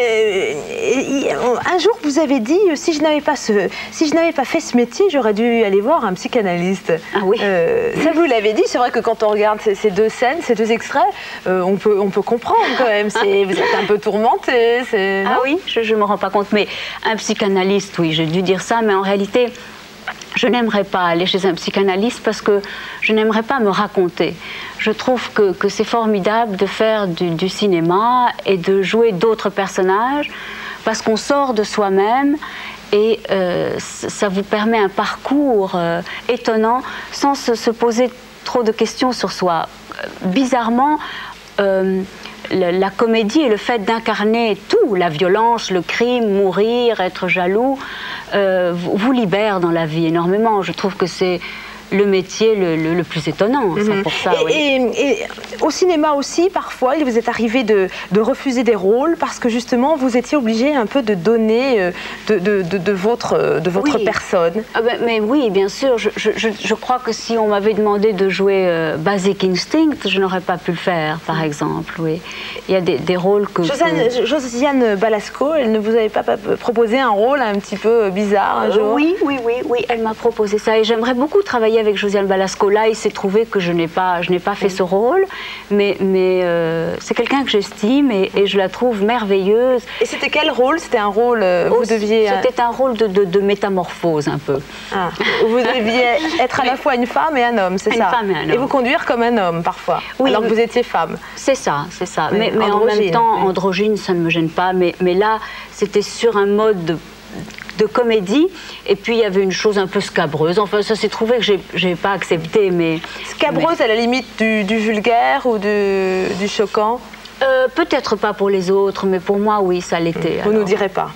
euh, un jour, vous avez dit, si je n'avais pas, ce, si je n'avais pas fait ce métier, j'aurais dû aller voir un psychanalyste. Ah oui. Euh, ça, vous l'avez dit. C'est vrai que quand on regarde ces, ces deux scènes, ces deux extraits, euh, on, peut, on peut comprendre quand même. Vous êtes un peu tourmenté. Ah oui, je ne me rends pas compte. Mais un psychanalyste, oui, j'ai dû dire ça, mais en réalité... Je n'aimerais pas aller chez un psychanalyste parce que je n'aimerais pas me raconter. Je trouve que, que c'est formidable de faire du, du cinéma et de jouer d'autres personnages parce qu'on sort de soi-même et euh, ça vous permet un parcours euh, étonnant sans se, se poser trop de questions sur soi. Bizarrement, euh, la, la comédie et le fait d'incarner tout, la violence, le crime, mourir, être jaloux, euh, vous, vous libère dans la vie énormément. Je trouve que c'est le métier le, le, le plus étonnant. Mmh. C'est pour ça, et, oui. et, et au cinéma aussi, parfois, il vous est arrivé de, de refuser des rôles parce que justement, vous étiez obligé un peu de donner de, de, de, de votre, de votre oui. personne. Ah ben, mais oui, bien sûr. Je, je, je crois que si on m'avait demandé de jouer euh, Basic Instinct, je n'aurais pas pu le faire, par exemple. Oui. Il y a des, des rôles que... Josiane, que... Josiane Balasco, elle ne vous avait pas proposé un rôle un petit peu bizarre un jour? Oui, oui, oui, oui, elle m'a proposé ça. Et j'aimerais beaucoup travailler avec Josiane Balasco. Là, il s'est trouvé que je n'ai pas, je n'ai pas fait oui. ce rôle, mais, mais euh, c'est quelqu'un que j'estime et, et je la trouve merveilleuse. Et c'était quel rôle? C'était un rôle, euh, vous deviez... C'était un rôle de, de, de métamorphose, un peu. Ah, vous deviez être à la fois une femme et un homme, c'est ça? Une femme et un homme. Et vous conduire comme un homme, parfois, oui, alors que vous étiez femme. C'est ça, c'est ça. Oui, mais, mais en même temps, oui. androgyne, ça ne me gêne pas. Mais, mais là, c'était sur un mode de... de comédie, et puis il y avait une chose un peu scabreuse. Enfin, ça s'est trouvé que j'ai pas accepté, mais... Scabreuse mais... à la limite du, du vulgaire ou du, du choquant? euh, Peut-être pas pour les autres, mais pour moi, oui, ça l'était. Vous ne nous direz pas.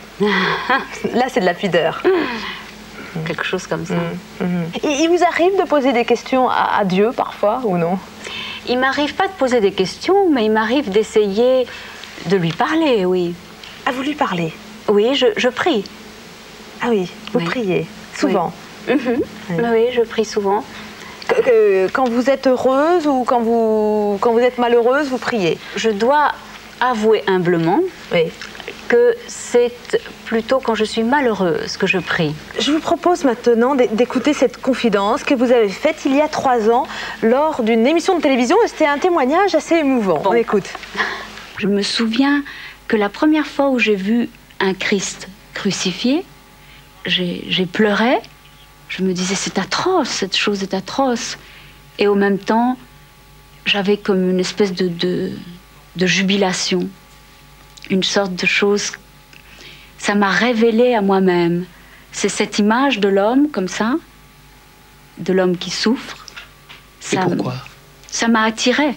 Là, c'est de la pudeur. Quelque chose comme ça. Mmh, mmh. Et il vous arrive de poser des questions à, à Dieu, parfois, ou non? Il m'arrive pas de poser des questions, mais il m'arrive d'essayer de lui parler, oui. À vous lui parler? Oui, je, je prie. Ah oui, vous oui. priez souvent. Oui. Mmh. Oui. oui, je prie souvent. Que, que, quand vous êtes heureuse ou quand vous, quand vous êtes malheureuse, vous priez? Je dois avouer humblement oui. que c'est plutôt quand je suis malheureuse que je prie. Je vous propose maintenant d'écouter cette confidence que vous avez faite il y a trois ans lors d'une émission de télévision. C'était un témoignage assez émouvant. Bon. On écoute. Je me souviens que la première fois où j'ai vu un Christ crucifié, j'ai pleuré, je me disais c'est atroce, cette chose est atroce. Et au même temps, j'avais comme une espèce de, de, de jubilation, une sorte de chose, ça m'a révélé à moi-même. C'est cette image de l'homme comme ça, de l'homme qui souffre. Et ça, pourquoi? Ça m'a attirée.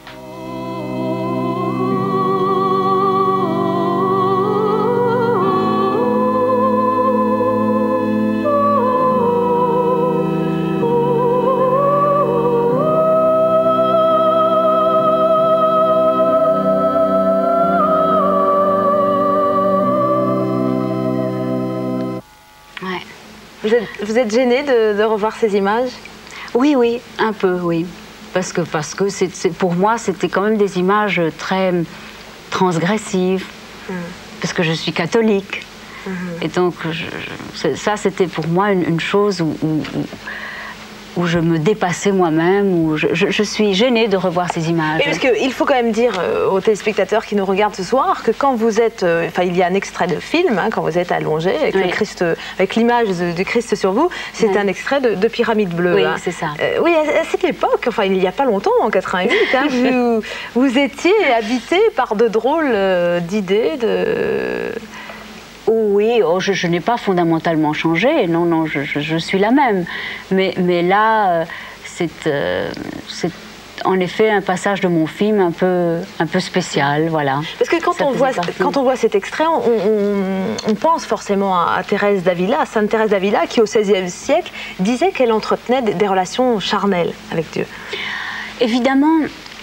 Vous êtes, vous êtes gênée de, de revoir ces images? Oui, oui, un peu, oui. Parce que, parce que c'est, c'est, pour moi, c'était quand même des images très transgressives. Mmh. Parce que je suis catholique. Mmh. Et donc, je, je, ça, c'était pour moi une, une chose où, où, où je me dépassais moi-même, où je, je, je suis gênée de revoir ces images. Et parce qu'il faut quand même dire euh, aux téléspectateurs qui nous regardent ce soir que quand vous êtes, euh, enfin il y a un extrait de film, hein, quand vous êtes allongé avec oui. le Christ, avec l'image du Christ sur vous, c'est oui. un extrait de, de Pyramide Bleue. Oui, hein. c'est ça. Euh, oui, à, à cette époque, enfin il n'y a pas longtemps, en quatre-vingt-huit, hein, vous, vous étiez habité par de drôles euh, d'idées, de... Oui, oh, je, je n'ai pas fondamentalement changé, non, non, je, je, je suis la même. Mais, mais là, c'est, euh, c'est en effet un passage de mon film un peu, un peu spécial, voilà. Parce que quand, on voit, quand on voit cet extrait, on, on, on pense forcément à, à Thérèse d'Avila, Sainte Thérèse d'Avila, qui au seizième siècle disait qu'elle entretenait des, des relations charnelles avec Dieu. Évidemment,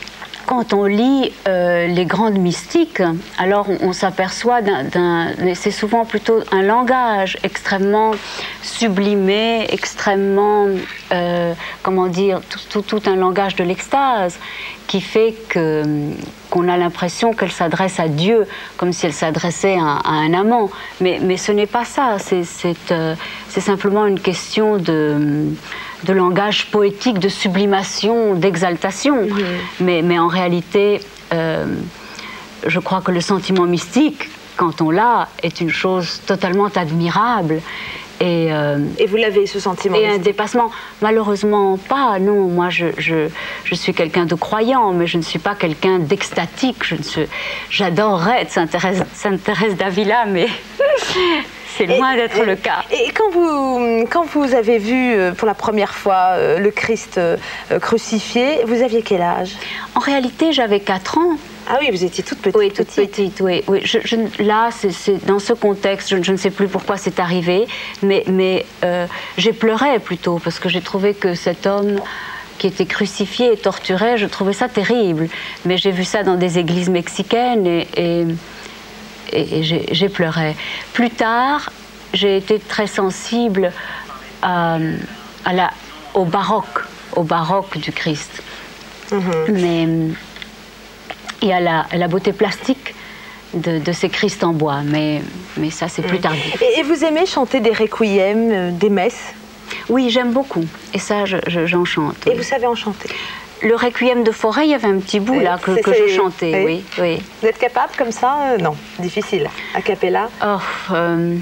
quand on lit euh, les grandes mystiques, alors on, on s'aperçoit d'un... C'est souvent plutôt un langage extrêmement sublimé, extrêmement, euh, comment dire, tout, tout, tout un langage de l'extase qui fait que, qu'on a l'impression qu'elle s'adresse à Dieu comme si elle s'adressait à, à un amant. Mais, mais ce n'est pas ça, c'est, c'est, euh, c'est simplement une question de... de langage poétique, de sublimation, d'exaltation. Mmh. Mais, mais en réalité, euh, je crois que le sentiment mystique, quand on l'a, est une chose totalement admirable. Et, euh, et vous l'avez, ce sentiment Et mystique. un dépassement. Malheureusement pas, non. Moi, je, je, je suis quelqu'un de croyant, mais je ne suis pas quelqu'un d'extatique. Je ne suis... J'adorerais être Sainte-Thérèse d'Avila, mais... c'est loin d'être le cas. Et quand vous, quand vous avez vu pour la première fois le Christ crucifié, vous aviez quel âge? En réalité, j'avais quatre ans. Ah oui, vous étiez toute petite. Oui, toute petite, petite oui. oui. Je, je, là, c'est, c'est, dans ce contexte, je, je ne sais plus pourquoi c'est arrivé, mais, mais euh, j'ai pleuré plutôt, parce que j'ai trouvé que cet homme qui était crucifié et torturé, je trouvais ça terrible. Mais j'ai vu ça dans des églises mexicaines et... et et j'ai, j'ai pleuré. Plus tard, j'ai été très sensible à, à la, au baroque, au baroque du Christ. Mm-hmm. Mais, et à la, à la beauté plastique de, de ces Christ en bois. Mais, mais ça, c'est plus tardif. Et, et vous aimez chanter des requiems, des messes? Oui, j'aime beaucoup. Et ça, je, je, j'en chante. Et oui. vous savez en chanter? Le Requiem de Forêt, il y avait un petit bout là que, que je chantais, oui. oui, oui. Vous êtes capable comme ça? euh, Non, difficile. A cappella? Oh, euh...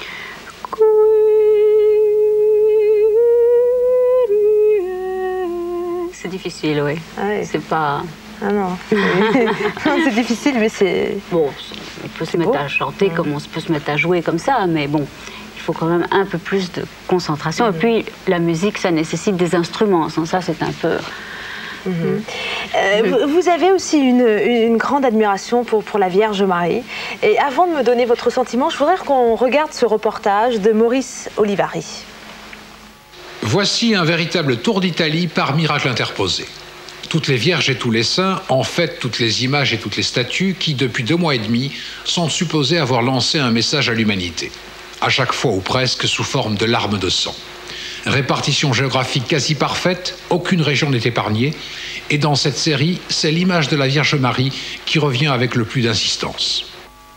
c'est difficile, oui. Ah oui. C'est pas... Ah non, non c'est difficile, mais c'est... Bon, on peut se mettre beau. à chanter comme on peut se mettre à jouer comme ça, mais bon... il faut quand même un peu plus de concentration. Mmh. Et puis, la musique, ça nécessite des instruments. Sans ça, c'est un peu... Mmh. Euh, mmh. vous, vous avez aussi une, une grande admiration pour, pour la Vierge Marie. Et avant de me donner votre sentiment, je voudrais qu'on regarde ce reportage de Maurice Olivary. Voici un véritable tour d'Italie par miracle interposé. Toutes les vierges et tous les saints, en fait toutes les images et toutes les statues qui, depuis deux mois et demi, sont supposées avoir lancé un message à l'humanité. À chaque fois ou presque sous forme de larmes de sang. Répartition géographique quasi parfaite, aucune région n'est épargnée, et dans cette série, c'est l'image de la Vierge Marie qui revient avec le plus d'insistance.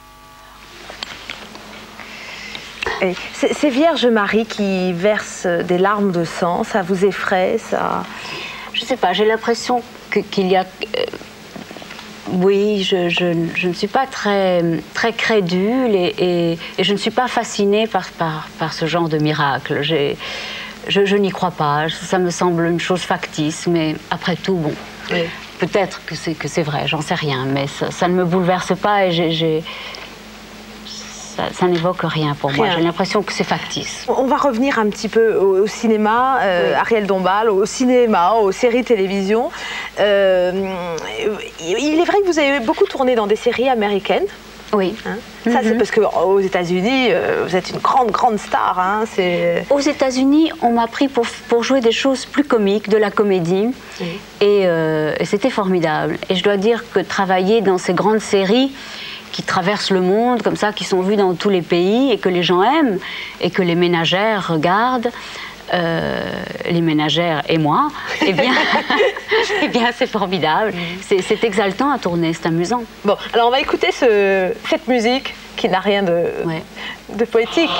Et ces, ces Vierges Marie qui versent des larmes de sang, ça vous effraie, ça... Je sais pas, j'ai l'impression que, qu'il y a... Euh, oui, je, je, je ne suis pas très, très crédule et, et, et je ne suis pas fascinée par, par, par ce genre de miracle. J'ai... Je, je n'y crois pas, ça me semble une chose factice, mais après tout, bon, oui. peut-être que c'est, que c'est vrai, j'en sais rien, mais ça, ça ne me bouleverse pas et j'ai, j'ai... Ça, ça n'évoque rien pour rien. moi, j'ai l'impression que c'est factice. On va revenir un petit peu au, au cinéma, euh, oui. Ariel Dombal, au cinéma, aux séries télévision. Euh, il est vrai que vous avez beaucoup tourné dans des séries américaines. Oui. Hein ça, mm-hmm. c'est parce qu'aux États-Unis, euh, vous êtes une grande, grande star. Hein, c'est... Aux États-Unis, on m'a pris pour, pour jouer des choses plus comiques, de la comédie. Mm. Et, euh, et c'était formidable. Et je dois dire que travailler dans ces grandes séries qui traversent le monde, comme ça, qui sont vues dans tous les pays et que les gens aiment, et que les ménagères regardent, Euh, les ménagères et moi, eh bien, eh bien c'est formidable. C'est, c'est exaltant à tourner, c'est amusant. Bon, alors on va écouter ce, cette musique qui n'a rien de, ouais. de poétique.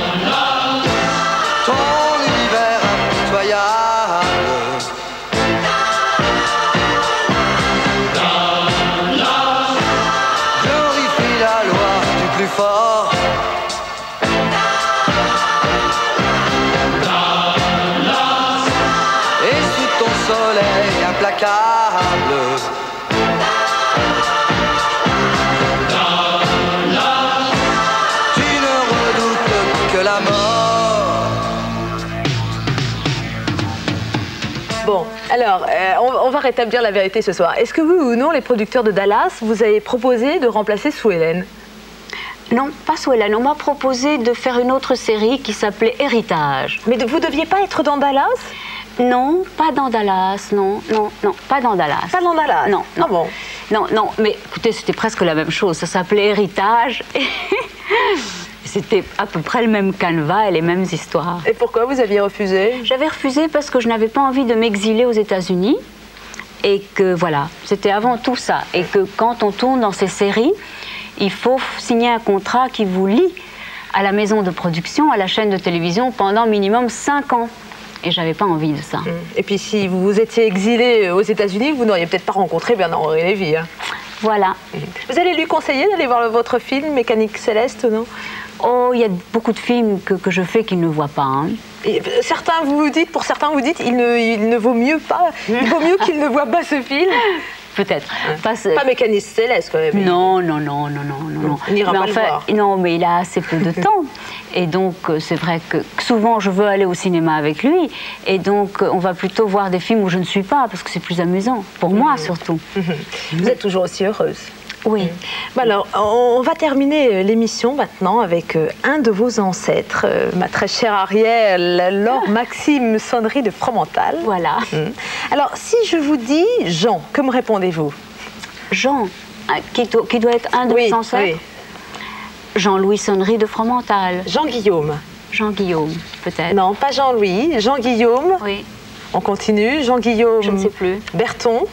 Ton univers impitoyable, glorifie la loi du plus fort. Soleil implacable, tu ne redoutes que la mort. Bon, alors, euh, on, on va rétablir la vérité ce soir. Est-ce que vous ou non, les producteurs de Dallas, vous avez proposé de remplacer Sue Ellen? Non, pas Sue Ellen. On m'a proposé de faire une autre série qui s'appelait Héritage. Mais vous ne deviez pas être dans Dallas? Non, pas dans Dallas, non, non, non, pas dans Dallas. Pas dans Dallas? Non, non. Ah bon? Non, non, mais écoutez, c'était presque la même chose. Ça s'appelait Héritage. C'était à peu près le même canevas et les mêmes histoires. Et pourquoi vous aviez refusé? J'avais refusé parce que je n'avais pas envie de m'exiler aux États-Unis. Et que voilà, c'était avant tout ça. Et que quand on tourne dans ces séries, il faut signer un contrat qui vous lie à la maison de production, à la chaîne de télévision pendant minimum cinq ans. Et j'avais pas envie de ça. Et puis si vous vous étiez exilé aux États-Unis, vous n'auriez peut-être pas rencontré Bernard-Henri Lévy. Hein. Voilà. Vous allez lui conseiller d'aller voir votre film Mécanique Céleste, non? Oh, il y a beaucoup de films que, que je fais qu'il ne voit pas. Hein. Et certains, vous dites, pour certains, vous dites, il ne, il ne vaut mieux pas, il vaut mieux qu'il ne voit pas ce film. Peut-être. Pas, pas Mécanique Céleste, quand même. Non, non, non, non, non, non. non. Il n'ira pas enfin, le voir. Non, mais il a assez peu de temps. Et donc, c'est vrai que souvent, je veux aller au cinéma avec lui. Et donc, on va plutôt voir des films où je ne suis pas, parce que c'est plus amusant. Pour moi, surtout. Vous êtes toujours aussi heureuse. Oui. Bon alors, on va terminer l'émission maintenant avec un de vos ancêtres, ma très chère Ariel, Laure Maxime Sonnery de Fromental. Voilà. Alors, si je vous dis Jean, que me répondez-vous? Jean, qui, do, qui doit être un de oui, vos ancêtres? Oui. Jean-Louis Sonnery de Fromental. Jean-Guillaume. Jean-Guillaume, peut-être. Non, pas Jean-Louis, Jean-Guillaume. Oui. On continue, Jean-Guillaume. Je ne sais plus. Berton.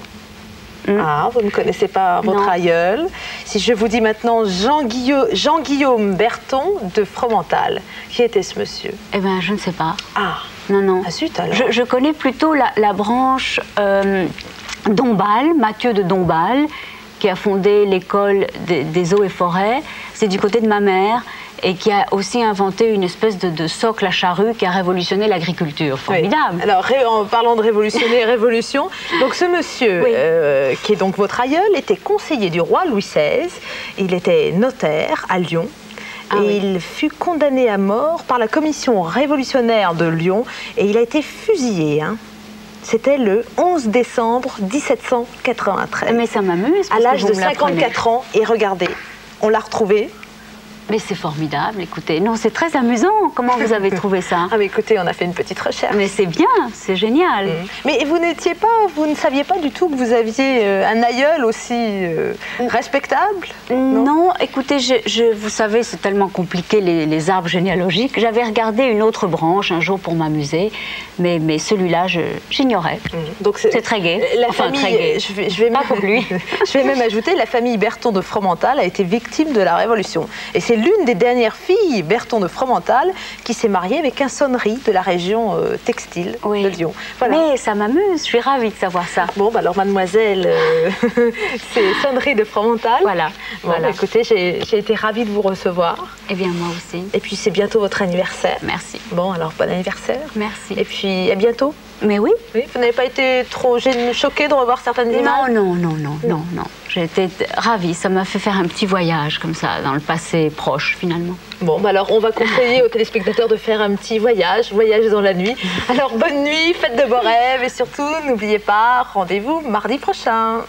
Mm. Ah, vous ne connaissez pas votre non. aïeul. Si je vous dis maintenant Jean-Guillaume Jean Berton de Fromental, qui était ce monsieur? Eh bien, je ne sais pas. Ah. Non, non. Ah, zut, alors. Je, je connais plutôt la, la branche euh, Dombasle, Mathieu de Dombasle, qui a fondé l'école des, des eaux et forêts. C'est du côté de ma mère. Et qui a aussi inventé une espèce de, de socle à charrue qui a révolutionné l'agriculture. Formidable. Oui. Alors, en parlant de révolutionner, révolution, donc ce monsieur, oui. euh, qui est donc votre aïeul, était conseiller du roi Louis seize. Il était notaire à Lyon. Ah, et oui. il fut condamné à mort par la commission révolutionnaire de Lyon. Et il a été fusillé, hein. C'était le onze décembre mille sept cent quatre-vingt-treize. Mais ça m'amuse. À l'âge de cinquante-quatre ans. Et regardez, on l'a retrouvé. Mais c'est formidable, écoutez. Non, c'est très amusant. Comment vous avez trouvé ça? Ah mais écoutez, on a fait une petite recherche. Mais c'est bien, c'est génial. Mmh. Mais vous n'étiez pas, vous ne saviez pas du tout que vous aviez euh, un aïeul aussi euh, respectable? Non, non, écoutez, je, je, vous savez, c'est tellement compliqué les, les arbres généalogiques. J'avais regardé une autre branche un jour pour m'amuser, mais, mais celui-là, j'ignorais. Mmh. Donc c'est très gai. La enfin, famille, très gai. Je vais, je vais pas même, pour lui. Je vais même ajouter, la famille Berton de Fromental a été victime de la Révolution. Et c'est l'une des dernières filles Berton de Fromental qui s'est mariée avec un Sonnery de la région euh, textile oui. de Lyon. Voilà. Mais ça m'amuse, je suis ravie de savoir ça. Bon, bah alors mademoiselle, euh, c'est Sonnery de Fromental. Voilà. Bon, voilà. Bah, écoutez, j'ai été ravie de vous recevoir. Eh bien, moi aussi. Et puis c'est bientôt votre anniversaire. Merci. Bon, alors bon anniversaire. Merci. Et puis à bientôt. Mais oui. Oui, vous n'avez pas été trop choquée de revoir certaines images? Non, non, non, non, non, non. J'ai été ravie. Ça m'a fait faire un petit voyage comme ça, dans le passé proche, finalement. Bon, bah alors on va conseiller aux téléspectateurs de faire un petit voyage, voyage dans la nuit. Alors bonne nuit, faites de beaux rêves et surtout, n'oubliez pas, rendez-vous mardi prochain.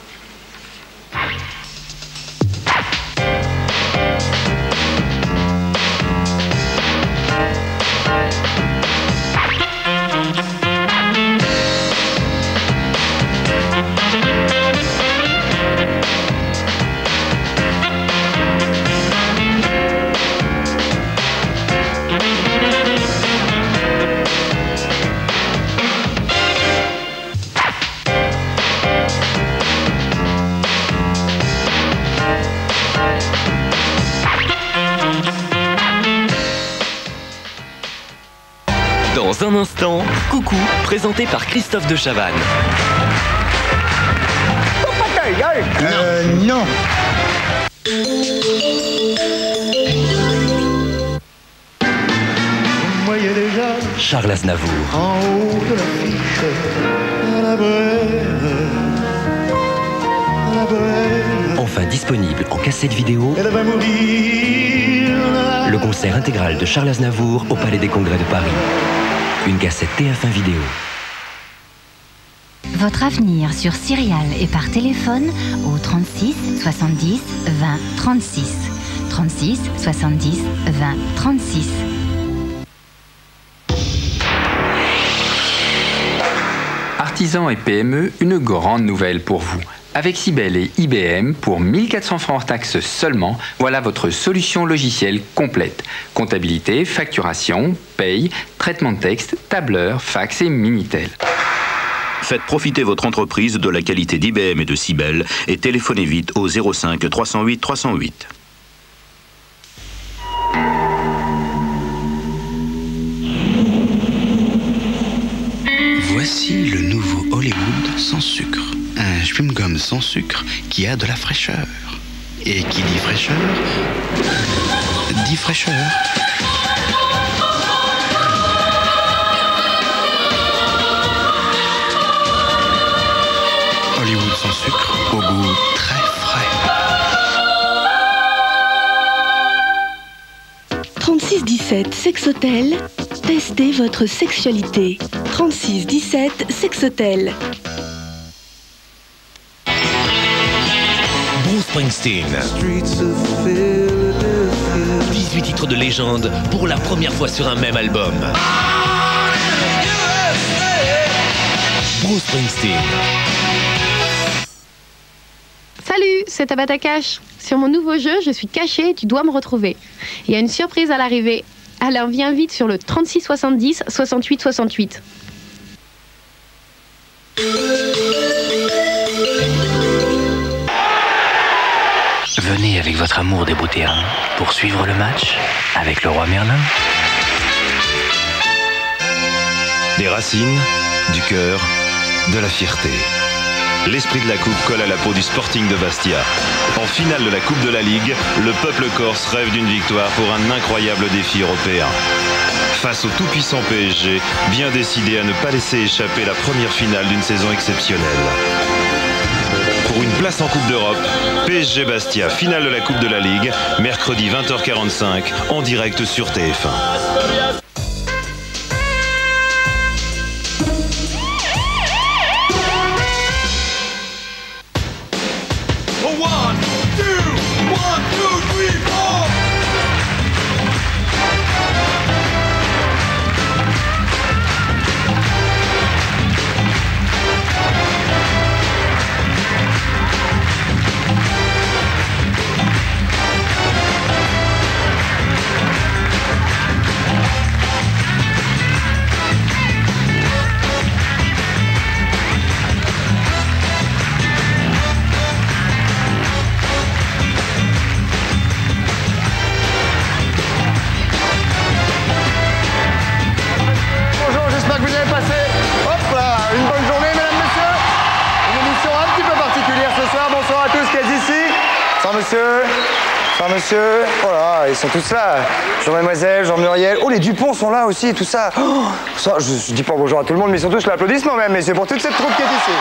Dans un instant, Coucou, présenté par Christophe de Chavannes. Euh, non. Vous voyez déjà Charles Aznavour. en haut de l'affiche à la brève, à la brève. Enfin disponible en cassette vidéo, Elle va mourir là. le concert intégral de Charles Aznavour au Palais des Congrès de Paris. Une cassette T F un vidéo. Votre avenir sur Serial et par téléphone au trente-six soixante-dix vingt trente-six. trente-six soixante-dix vingt trente-six. artisans et P M E, une grande nouvelle pour vous. Avec Cybelle et I B M, pour mille quatre cents francs hors taxes seulement, voilà votre solution logicielle complète. Comptabilité, facturation, paye, traitement de texte, tableur, fax et Minitel. Faites profiter votre entreprise de la qualité d'I B M et de Cybelle et téléphonez vite au zéro cinq trois cent huit trois cent huit. Voici le nouveau Hollywood sans sucre. Un chewing-gum sans sucre qui a de la fraîcheur. Et qui dit fraîcheur, dit fraîcheur. Hollywood sans sucre, au goût très frais. trente-six dix-sept Sexhotel, testez votre sexualité. trente-six dix-sept Sexhotel. Bruce Springsteen. dix-huit titres de légende pour la première fois sur un même album. Bruce Springsteen. Salut, c'est Tabata Cash. Sur mon nouveau jeu, je suis cachée et tu dois me retrouver. Il y a une surprise à l'arrivée. Alors viens vite sur le trente-six soixante-dix soixante-huit soixante-huit. Venez avec votre amour des beautés pour suivre le match avec le roi Merlin. Des racines, du cœur, de la fierté. L'esprit de la coupe colle à la peau du Sporting de Bastia. En finale de la Coupe de la Ligue, le peuple corse rêve d'une victoire pour un incroyable défi européen. Face au tout-puissant P S G, bien décidé à ne pas laisser échapper la première finale d'une saison exceptionnelle. Pour une place en Coupe d'Europe, P S G Bastia, finale de la Coupe de la Ligue, mercredi vingt heures quarante-cinq, en direct sur T F un. Monsieur, Bonsoir monsieur, voilà, ils sont tous là. Jean-Mademoiselle, Jean-Muriel, oh les Dupont sont là aussi, tout ça. Oh, ça je, je dis pas bonjour à tout le monde, mais ils sont tous l'applaudissement même, mais c'est pour toute cette troupe qui est ici.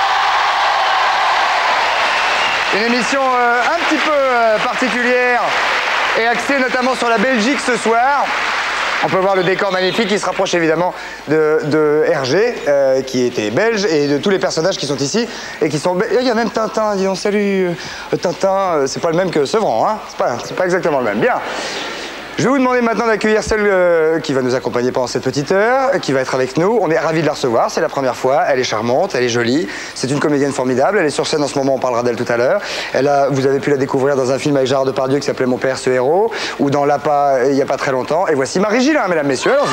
Une émission euh, un petit peu euh, particulière et axée notamment sur la Belgique ce soir. On peut voir le décor magnifique qui se rapproche évidemment de, de Hergé, euh, qui était belge, et de tous les personnages qui sont ici et qui sont... Il y a même Tintin, dis donc, salut euh, Tintin, euh, c'est pas le même que Sevran, hein, c'est pas, c'est pas exactement le même. Bien. Je vais vous demander maintenant d'accueillir celle euh, qui va nous accompagner pendant cette petite heure, qui va être avec nous. On est ravis de la recevoir, c'est la première fois. Elle est charmante, elle est jolie. C'est une comédienne formidable. Elle est sur scène en ce moment, on parlera d'elle tout à l'heure. Elle a, vous avez pu la découvrir dans un film avec Gérard Depardieu qui s'appelait Mon père, ce héros, ou dans L'Appât il n'y a pas très longtemps. Et voici Marie Gillin, mesdames, messieurs. Allons-y.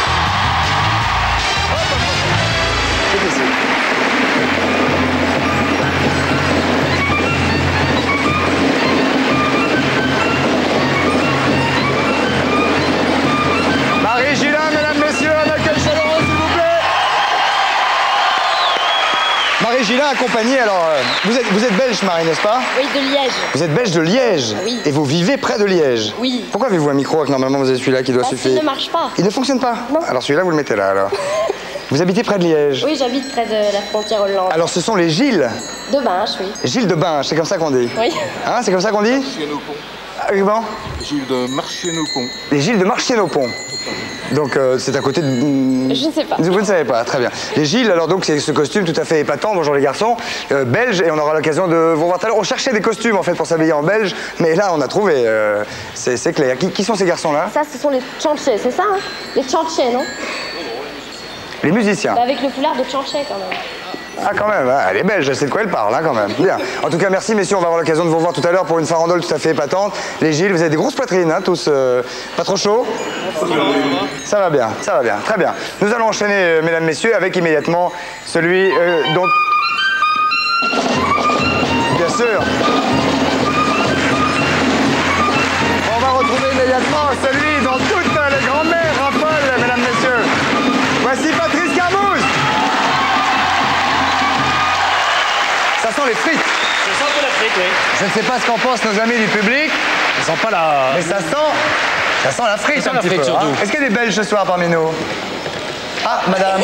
Marie Gillin accompagnée, alors, euh, vous, êtes, vous êtes belge, Marie, n'est-ce pas? Oui, de Liège. Vous êtes belge de Liège? Oui. Et vous vivez près de Liège? Oui. Pourquoi avez-vous un micro que normalement vous avez celui-là qui doit Parce suffire? qu'il ne marche pas. Il ne fonctionne pas? Non. Alors celui-là, vous le mettez là, alors. Vous habitez près de Liège? Oui, j'habite près de la frontière hollande. Alors ce sont les Gilles? De Binche, oui. Gilles de Binche, c'est comme ça qu'on dit? Oui. Hein, c'est comme ça qu'on dit? Marchienne-au-Pont. Ah, comment? Gilles de Marchienne-au-Pont. Les Gilles de Marchienne-au-Pont. Donc euh, c'est à côté de... Je ne sais pas. Vous ne savez pas, très bien. Les Gilles, alors donc c'est ce costume tout à fait épatant, bonjour les garçons, euh, belge, et on aura l'occasion de vous voir tout à l'heure. On cherchait des costumes en fait pour s'habiller en belge, mais là on a trouvé, euh, c'est clair. Qui, qui sont ces garçons-là? Ça, ce sont les Tchanchais, c'est ça hein? Les Tchanchais, non? Les musiciens. Bah, avec le foulard de Tchanchais quand même. Ah, quand même, hein. Elle est belge, elle sait de quoi elle parle, hein, quand même. Bien. En tout cas, merci, messieurs. On va avoir l'occasion de vous revoir tout à l'heure pour une farandole tout à fait épatante. Les Gilles, vous avez des grosses poitrines, hein, tous. Euh, pas trop chaud? Ça va bien, ça va bien. Très bien. Nous allons enchaîner, euh, mesdames, messieurs, avec immédiatement celui euh, dont... Bien sûr. On va retrouver immédiatement celui dont toutes les grands-mères raffolent, mesdames, messieurs. Voici Patrice Carmouze. Ça sent les frites. Ça sent un peu la frite, oui. Je ne sais pas ce qu'en pensent nos amis du public. Ça sent pas la... Mais ça sent... Ça sent la frite, ça sent un la petit frite, peu. surtout. Hein. Est-ce qu'il y a des Belges ce soir parmi nous? Ah, madame.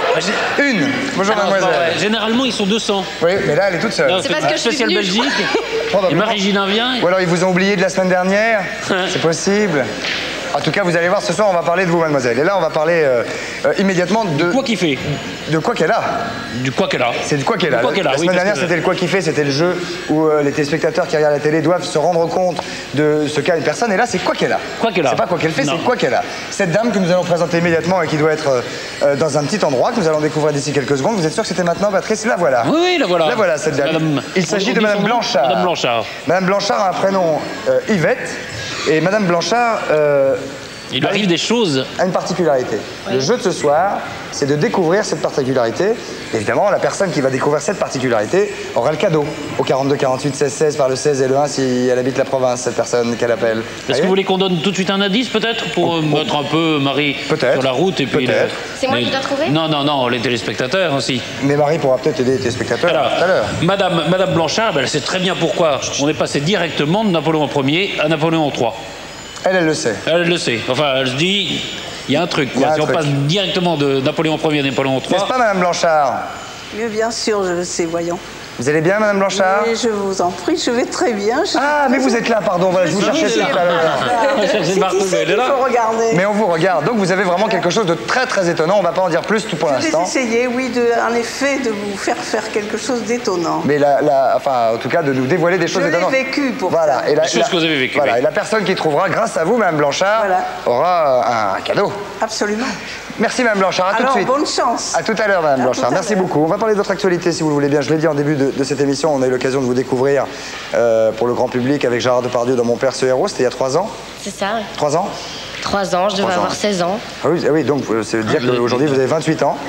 Une. Bonjour, ah, mademoiselle. Ouais. Généralement, ils sont deux cents. Oui, mais là, elle est toute seule. C'est parce que je suis spécial Belgique. Et Marie-Gilin vient. Ou alors, ils vous ont oublié de la semaine dernière. C'est possible. En tout cas, vous allez voir, ce soir, on va parler de vous, mademoiselle. Et là, on va parler euh, euh, immédiatement de... Quoi qu'il fait. De quoi qu'elle a. Du quoi qu'elle a. C'est de quoi qu'elle a. Quoi qu'elle a. La semaine oui, dernière, que... c'était le quoi qu'il fait, c'était le jeu où euh, les téléspectateurs qui regardent la télé doivent se rendre compte de ce qu'a une personne. Et là, c'est quoi qu'elle a. Quoi qu'elle a. C'est pas quoi qu'elle fait, non. c'est quoi qu'elle a. Cette dame que nous allons présenter immédiatement et qui doit être euh, dans un petit endroit que nous allons découvrir d'ici quelques secondes. Vous êtes sûr que c'était maintenant, Patrice? La voilà. Oui, oui, la voilà. La voilà, cette dame. Madame... Il s'agit de Madame Blanchard. Madame Blanchard. Madame Blanchard a un prénom euh, Yvette. Et Madame Blanchard... Euh, Il lui arrive des choses. A une particularité. Oui. Le jeu de ce soir, c'est de découvrir cette particularité. Évidemment, la personne qui va découvrir cette particularité aura le cadeau. Au quarante-deux quarante-huit seize seize par le seize et le un si elle habite la province, cette personne qu'elle appelle. Est-ce que vous voulez qu'on donne tout de suite un indice, peut-être, pour oh, mettre un peu Marie sur la route et puis peut-être. Le... C'est moi qui dois trouver? Non, non, non, les téléspectateurs aussi. Mais Marie pourra peut-être aider les téléspectateurs Alors, tout à l'heure. Madame, Madame Blanchard, ben, elle sait très bien pourquoi on est passé directement de Napoléon Ier à Napoléon trois. Elle, elle le sait. Elle, elle le sait. Enfin, elle se dit, il y a un truc. Quoi. Un si truc. On passe directement de Napoléon Ier à Napoléon trois... N'est-ce pas, Madame Blanchard? Mais bien sûr, je le sais, voyons. Vous allez bien, Madame Blanchard? Oui, je vous en prie, je vais très bien. Je... Ah, mais vous êtes là, pardon, voilà, je vous cherchais tout à l'heure. C'est ici qu'il faut regarder. Mais on vous regarde, donc vous avez vraiment quelque chose de très très étonnant, on ne va pas en dire plus tout pour l'instant. Je vais essayer, oui, de, en effet, de vous faire faire quelque chose d'étonnant. Mais la, la, enfin, en tout cas, de nous dévoiler des choses je étonnantes. Je l'ai vécu pour voilà. ça. Et la, des choses la, que vous avez vécues. Voilà, oui. et la personne qui trouvera, grâce à vous, Madame Blanchard, voilà. aura un cadeau. Absolument. Merci Madame Blanchard, à Alors, tout de suite. bonne chance. À tout à l'heure Madame Blanchard, merci beaucoup. On va parler de votre actualité si vous le voulez bien. Je l'ai dit en début de, de cette émission, on a eu l'occasion de vous découvrir euh, pour le grand public avec Gérard Depardieu dans Mon Père ce héros, c'était il y a trois ans. C'est ça, oui. Trois ans Trois ans, je devais avoir seize ans. Ah oui, ah oui donc ça veut dire qu'aujourd'hui vous avez vingt-huit ans.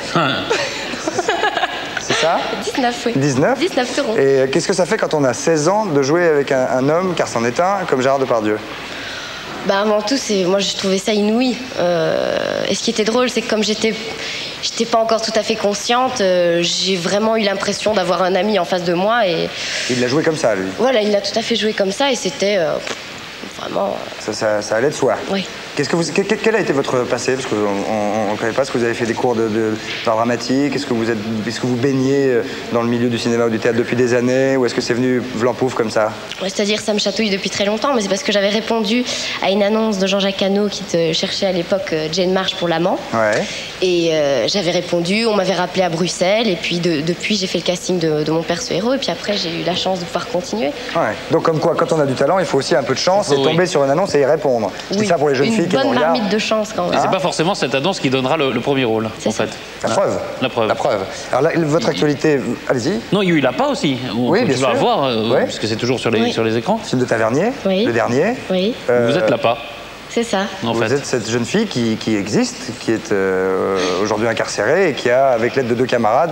C'est ça? dix-neuf, oui. dix-neuf dix-neuf euros. Et qu'est-ce que ça fait quand on a seize ans de jouer avec un, un homme, car c'en est un, comme Gérard Depardieu? Bah avant tout, c'est moi je trouvais ça inouï. Euh, et ce qui était drôle, c'est que comme j'étais, j'étais pas encore tout à fait consciente, euh, j'ai vraiment eu l'impression d'avoir un ami en face de moi et. Il l'a joué comme ça, lui. Voilà, il l'a tout à fait joué comme ça et c'était euh, vraiment. Ça, ça, ça allait de soi. Oui. Qu'est-ce que vous, quel, quel a été votre passé? Parce qu'on ne connaît pas. Est-ce que vous avez fait des cours de, de, d'art dramatique? Est-ce que vous êtes, est-ce que vous baignez dans le milieu du cinéma ou du théâtre depuis des années? Ou est-ce que c'est venu v'lan-pouf comme ça? Ouais, c'est-à-dire ça me chatouille depuis très longtemps, mais c'est parce que j'avais répondu à une annonce de Jean-Jacques Hano qui te cherchait à l'époque Jane Marsh pour l'amant. Ouais. Et euh, j'avais répondu, on m'avait rappelé à Bruxelles, et puis de, depuis j'ai fait le casting de, de Mon Père ce héros, et puis après j'ai eu la chance de pouvoir continuer. Ouais. Donc comme quoi, quand on a du talent, il faut aussi un peu de chance, oh, et tomber oui. sur une annonce et y répondre. Je oui. dis ça pour les jeunes une filles qui nous regardent. Une bonne marmite de chance quand même. Et c'est pas forcément cette annonce qui donnera le, le premier rôle, en fait. La preuve. La preuve. La preuve. Alors là, votre actualité, allez-y. Non, il y a eu La Pas aussi. On oui, bien sûr. Tu vas voir, euh, ouais. puisque c'est toujours sur les, oui. sur les écrans. Film de Tavernier, oui. le dernier. Oui. Euh, Vous êtes La Pas. C'est ça. En Vous fait. êtes cette jeune fille qui, qui existe, qui est euh, aujourd'hui incarcérée et qui a, avec l'aide de deux camarades,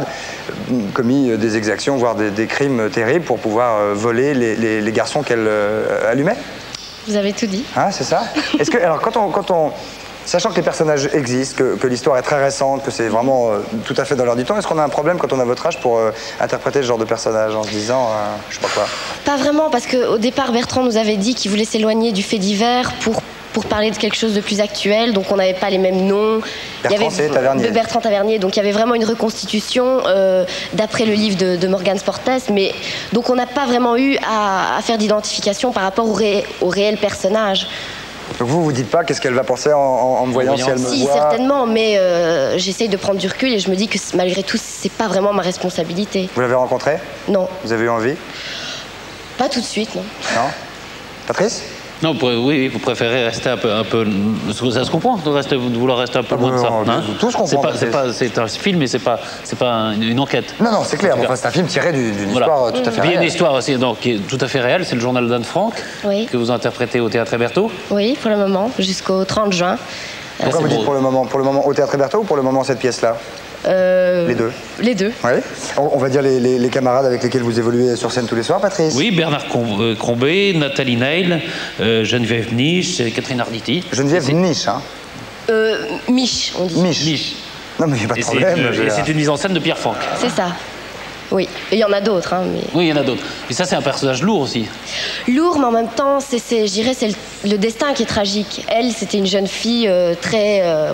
commis des exactions, voire des, des crimes terribles pour pouvoir euh, voler les, les, les garçons qu'elle euh, allumait. Vous avez tout dit. Hein, c'est ça. Est-ce que, alors, quand on, quand on, sachant que les personnages existent, que, que l'histoire est très récente, que c'est vraiment euh, tout à fait dans l'air du temps, est-ce qu'on a un problème quand on a votre âge pour euh, interpréter ce genre de personnage en se disant, euh, je sais pas quoi? Pas vraiment, parce qu'au départ, Bertrand nous avait dit qu'il voulait s'éloigner du fait divers pour pour parler de quelque chose de plus actuel, donc on n'avait pas les mêmes noms. Bertrand, c'est Tavernier. De Bertrand Tavernier, donc il y avait vraiment une reconstitution euh, d'après le livre de, de Morgane Sportes, mais donc on n'a pas vraiment eu à, à faire d'identification par rapport au, ré, au réel personnage. Donc vous, vous dites pas qu'est-ce qu'elle va penser en, en, en me voyant, si elle me si, voit? Si, certainement, mais euh, j'essaye de prendre du recul et je me dis que malgré tout, c'est pas vraiment ma responsabilité. Vous l'avez rencontré? Non. Vous avez eu envie? Pas tout de suite, non. Non? Patrice? Non, vous, oui, oui, vous préférez rester un peu, un peu, ça se comprend de, rester, de vouloir rester un peu loin de ça. Hein, tout se comprend. C'est pas, c'est un film, mais c'est pas, c'est pas un, une enquête. Non, non, c'est clair. Enfin, c'est un film tiré d'une voilà. histoire tout à fait réelle. Il y a une réelle. histoire aussi, donc, qui est tout à fait réelle. C'est le journal d'Anne Frank oui. que vous interprétez au Théâtre Hébertot. Oui, pour le moment, jusqu'au trente juin. Pourquoi vous dites pour le moment, pour le moment au Théâtre Hébertot ou pour le moment cette pièce-là? Euh, les deux. Les deux. Oui. On, on va dire les, les, les camarades avec lesquels vous évoluez sur scène tous les soirs, Patrice. Oui, Bernard Crombé, Nathalie Neil, euh, Geneviève Niche, Catherine Arditi. Geneviève Niche, hein euh, Mich, on dit. Mich. Mich. Non, mais il n'y a pas de et problème. Et c'est une mise en scène de Pierre Franck. C'est ça. Oui, et il y en a d'autres. Hein, mais... Oui, il y en a d'autres. Et ça, c'est un personnage lourd aussi. Lourd, mais en même temps, c'est, je dirais, c'est le, le destin qui est tragique. Elle, c'était une jeune fille euh, très... Euh,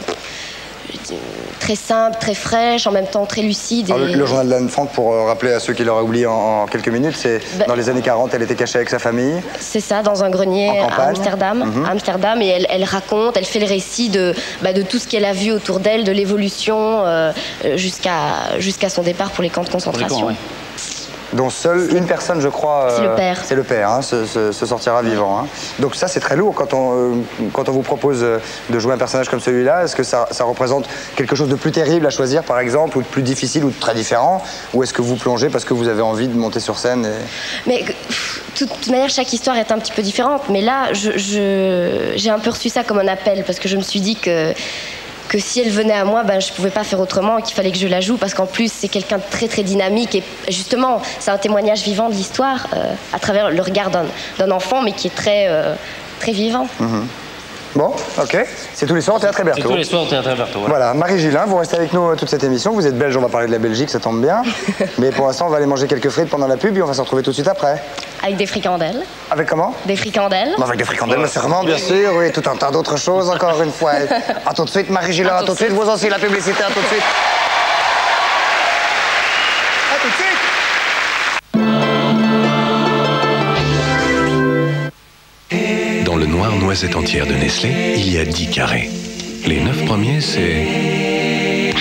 très simple, très fraîche, en même temps très lucide. Et... Alors, le, le journal d'Anne Frank, pour euh, rappeler à ceux qui l'auraient oublié en, en quelques minutes, c'est ben, dans les années quarante, elle était cachée avec sa famille. C'est ça, dans un grenier à Amsterdam. Mm-hmm. à Amsterdam, et elle, elle raconte, elle fait le récit de, bah, de tout ce qu'elle a vu autour d'elle, de l'évolution, euh, jusqu'à jusqu'à son départ pour les camps de concentration. Ouais. Dont seule une personne, je crois... Euh, c'est le père. C'est le père, hein, se, se, se sortira vivant. Hein. Donc ça, c'est très lourd quand on, euh, quand on vous propose de jouer un personnage comme celui-là. Est-ce que ça, ça représente quelque chose de plus terrible à choisir, par exemple, ou de plus difficile, ou de très différent? Ou est-ce que vous plongez parce que vous avez envie de monter sur scène et... Mais de toute manière, chaque histoire est un petit peu différente. Mais là, je, je, j'ai un peu reçu ça comme un appel, parce que je me suis dit que... que si elle venait à moi, ben, je ne pouvais pas faire autrement, qu'il fallait que je la joue, parce qu'en plus, c'est quelqu'un de très, très dynamique. Et justement, c'est un témoignage vivant de l'histoire, euh, à travers le regard d'un, d'un enfant, mais qui est très, euh, très vivant. Mm-hmm. Bon, ok. C'est tous les soirs au Théâtre Hébertot. C'est tous les soirs au Théâtre Hébertot, voilà. Voilà. Marie Gillin, vous restez avec nous toute cette émission. Vous êtes belge, on va parler de la Belgique, ça tombe bien. Mais pour l'instant, on va aller manger quelques frites pendant la pub, et on va se retrouver tout de suite après. Avec des fricandelles. Avec comment? Des fricandelles. Non, avec des fricandelles, mais sûrement, bien sûr. Oui, tout un tas d'autres choses, encore une fois. À tout de suite, Marie Gillin, à, à tout de suite. Vous aussi, la publicité, à tout de suite. À tout de suite. Dans le noir noisette entière de Nestlé, il y a dix carrés. Les neuf premiers, c'est...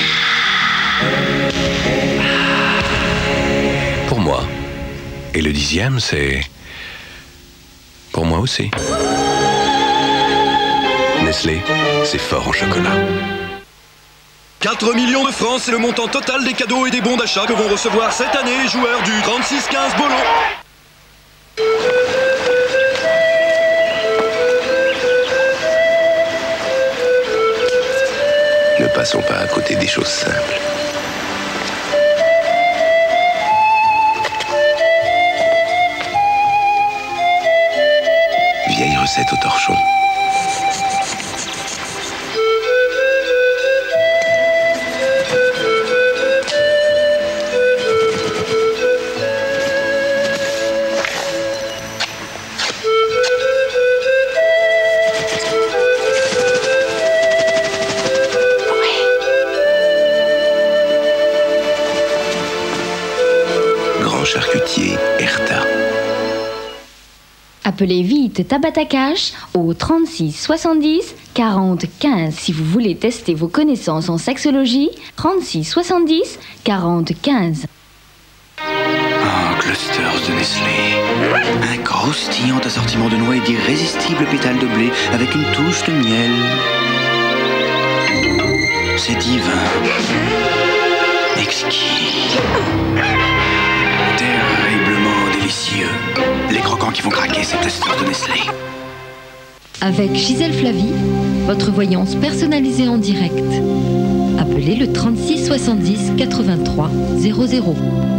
pour moi. Et le dixième, c'est... pour moi aussi. Nestlé, c'est fort en chocolat. quatre millions de francs, c'est le montant total des cadeaux et des bons d'achat que vont recevoir cette année les joueurs du trente-six quinze Bolo. Ne passons pas à côté des choses simples. Vieille recette au torchon. Charcutier Erta. Appelez vite Tabata Cash au trente-six soixante-dix quarante quinze si vous voulez tester vos connaissances en sexologie. trente-six soixante-dix quarante quinze. Oh, Clusters de Nestlé. Un croustillant assortiment de noix et d'irrésistibles pétales de blé avec une touche de miel. C'est divin. Exquis. Terriblement délicieux. Les croquants qui vont craquer, c'est Clusters de Nestlé. Avec Gisèle Flavie, votre voyance personnalisée en direct. Appelez le trente-six soixante-dix quatre-vingt-trois zéro zéro.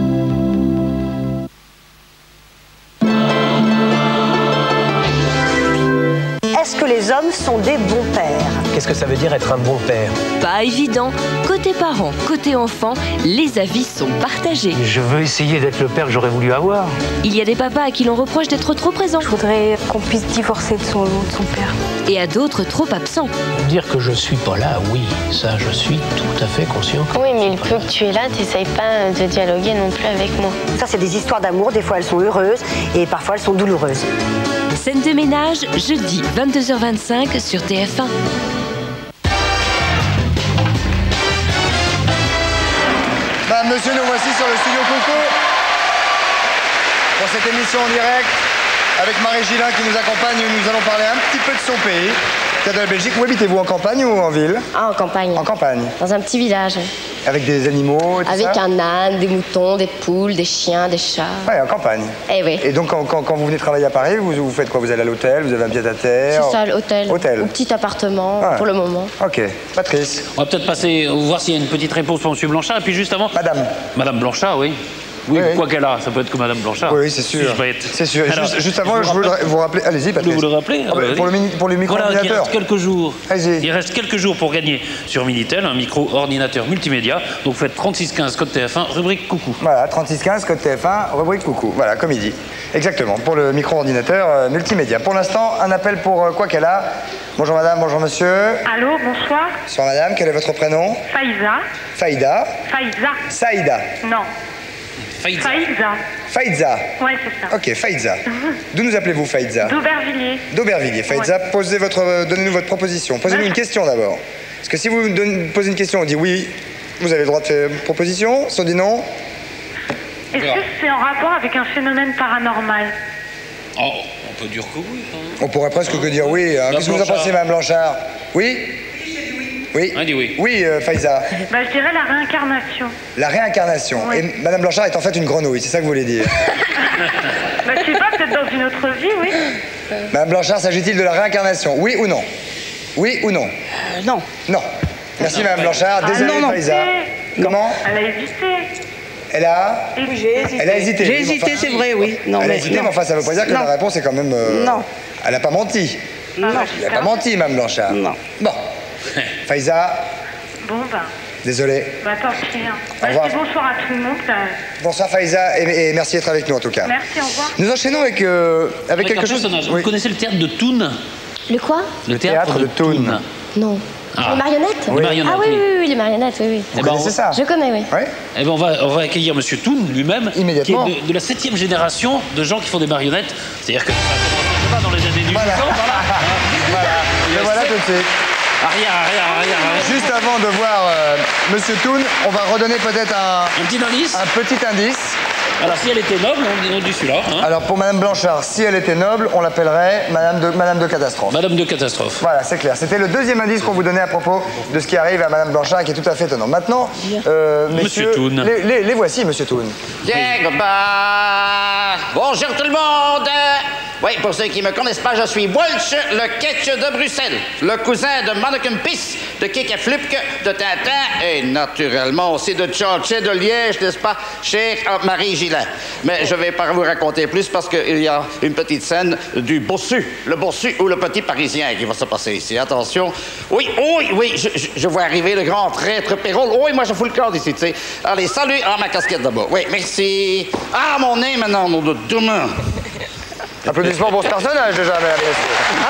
Est-ce que les hommes sont des bons pères? Qu'est-ce que ça veut dire être un bon père? Pas évident. Côté parents, côté enfants, les avis sont partagés. Je veux essayer d'être le père que j'aurais voulu avoir. Il y a des papas à qui l'on reproche d'être trop présents. Je voudrais qu'on puisse divorcer de son, de son père. Et à d'autres trop absents. Dire que je suis pas là, oui, ça je suis tout à fait conscient. Oui, mais il peut que tu es là, t'essayes pas de dialoguer non plus avec moi. Ça, c'est des histoires d'amour, des fois elles sont heureuses et parfois elles sont douloureuses. Scène de ménage, jeudi vingt-deux heures vingt-cinq sur T F un. Madame, monsieur, nous voici sur le studio Coco pour cette émission en direct avec Marie Gillin qui nous accompagne. Nous allons parler un petit peu de son pays, de la Belgique. Où habitez-vous, en campagne ou en ville? Ah, en campagne. En campagne. Dans un petit village. Avec des animaux et tout Avec ça? un âne, des moutons, des poules, des chiens, des chats. Ouais, en campagne. Eh oui. Et donc, quand, quand, quand vous venez travailler à Paris, vous, vous faites quoi? Vous allez à l'hôtel? Vous avez un pied-à-terre? C'est ça, l'hôtel. Hôtel. Ou petit appartement, Ouais. pour le moment. Ok. Patrice? On va peut-être passer, voir s'il y a une petite réponse pour M. Blanchard. Et puis juste avant... Madame. Madame Blanchard, oui. Oui, Oui, oui. quoi qu'elle a, ça peut être que Madame Blanchard. Oui, c'est sûr. Si je vais être- C'est sûr. Et Alors, juste, juste avant, vous je voudrais rappelle- vous rappeler. Allez-y, Patrice. Vous le rappelez Ah bah, euh, pour, le mini- pour les Voilà, il micro-ordinateurs. reste quelques jours. Allez-y. Il reste quelques jours pour gagner sur Minitel un micro-ordinateur multimédia. Donc faites trente-six quinze code T F un, rubrique coucou. Voilà, trente-six quinze, code T F un, rubrique coucou. Voilà, comme il dit. Exactement, pour le micro-ordinateur euh, multimédia. Pour l'instant, un appel pour euh, quoi qu'elle a. Bonjour madame, bonjour monsieur. Allô, bonsoir. Bonsoir madame, quel est votre prénom? Faïza. Faïda. Faïza. Saïda. Non. Faïza. Faïza. Faïza. Ouais, c'est ça. Ok, Faïza. D'où nous appelez-vous Faïza? D'Aubervilliers. D'Aubervilliers. Faïza, posez votre, euh, donnez-nous votre proposition. Posez-nous une question d'abord. Parce que si vous nous donnez- posez une question, on dit oui, vous avez le droit de faire une proposition. Si on dit non, Est-ce que c'est en rapport avec un phénomène paranormal? Oh, on peut dire que oui. hein. on pourrait presque que dire oui. hein. Madame Qu'est-ce que vous en Blanchard. pensez, madame Blanchard? Oui? Oui. On dit oui. Oui, euh, Faïza. Bah, je dirais la réincarnation. La réincarnation. Oui. Et madame Blanchard est en fait une grenouille, c'est ça que vous voulez dire? Bah, je sais pas, peut-être dans une autre vie, oui. Madame Blanchard, s'agit-il de la réincarnation? Oui ou non? Oui ou non? non. Non. Merci, madame Blanchard. Ah, Désolé, non, non. Faïza. Comment? Elle a hésité. Elle a... Oui, j'ai hésité. Elle a hésité. J'ai oui, mais hésité, enfin- c'est vrai, oui. Non, Elle a mais hésité, non. mais enfin, ça veut pas dire que Non. la réponse est quand même... euh, Non. Elle n'a pas menti. Non. Elle n'a pas menti, madame Blanchard. Non. Bon. Faïza, Bon, bah. désolé. Bah, tant pis. Hein. Au Bah, revoir. je dis bonsoir à tout le monde. ça- Bonsoir Faïza et, et merci d'être avec nous en tout cas. Merci, au revoir. Nous enchaînons avec, euh, avec, Avec quelque un chose... personnage. Oui. Vous connaissez le théâtre de Thun? Le quoi? Le théâtre, de Thun. Non. Ah. Les marionnettes? Les marionnettes, Ah oui, oui. oui, oui, les marionnettes, oui, oui. Eh ben, on- ça? Je connais, oui. Ouais. Eh ben, on, va, on va accueillir Monsieur Thun lui-même, Immédiatement. qui est de, de la septième génération de gens qui font des marionnettes. C'est-à-dire que ça commence pas dans les années mille huit cents, voilà. Voilà. Il y a Et voilà sept- tout de suite. Arrière, arrière, arrière, arrière. Juste avant de voir euh, Monsieur Toon, on va redonner peut-être un, Un petit indice. un petit indice. Alors, si elle était noble, on, on dit celui-là. Hein. Alors pour Madame Blanchard, si elle était noble, on l'appellerait Madame de, Madame de Catastrophe. Madame de Catastrophe. Voilà, c'est clair. C'était le deuxième indice qu'on vous donnait à propos de ce qui arrive à Madame Blanchard et qui est tout à fait étonnant. Maintenant, euh, Monsieur messieurs, Toon. Les, les- les voici, Monsieur Toon. Bien, bah, bonjour tout le monde. Oui, pour ceux qui ne me connaissent pas, je suis Walsh, le Ketch de Bruxelles, le cousin de Mannequin Piss, de Kika Flupke, de Tintin et naturellement aussi de Tchatché de Liège, n'est-ce pas, chère Marie Gillin. Mais je ne vais pas vous raconter plus parce qu'il y a une petite scène du bossu, le bossu ou le petit Parisien qui va se passer ici. Attention. Oui, oui, oui, je, je- je vois arriver le grand traître Pérol. Oui, moi je fous le corps ici, tu sais. Allez, salut. Ah, ma casquette d'abord. Oui, merci. Ah, mon nez maintenant, mon de demain. Applaudissements pour ce personnage déjà, mesdames et messieurs.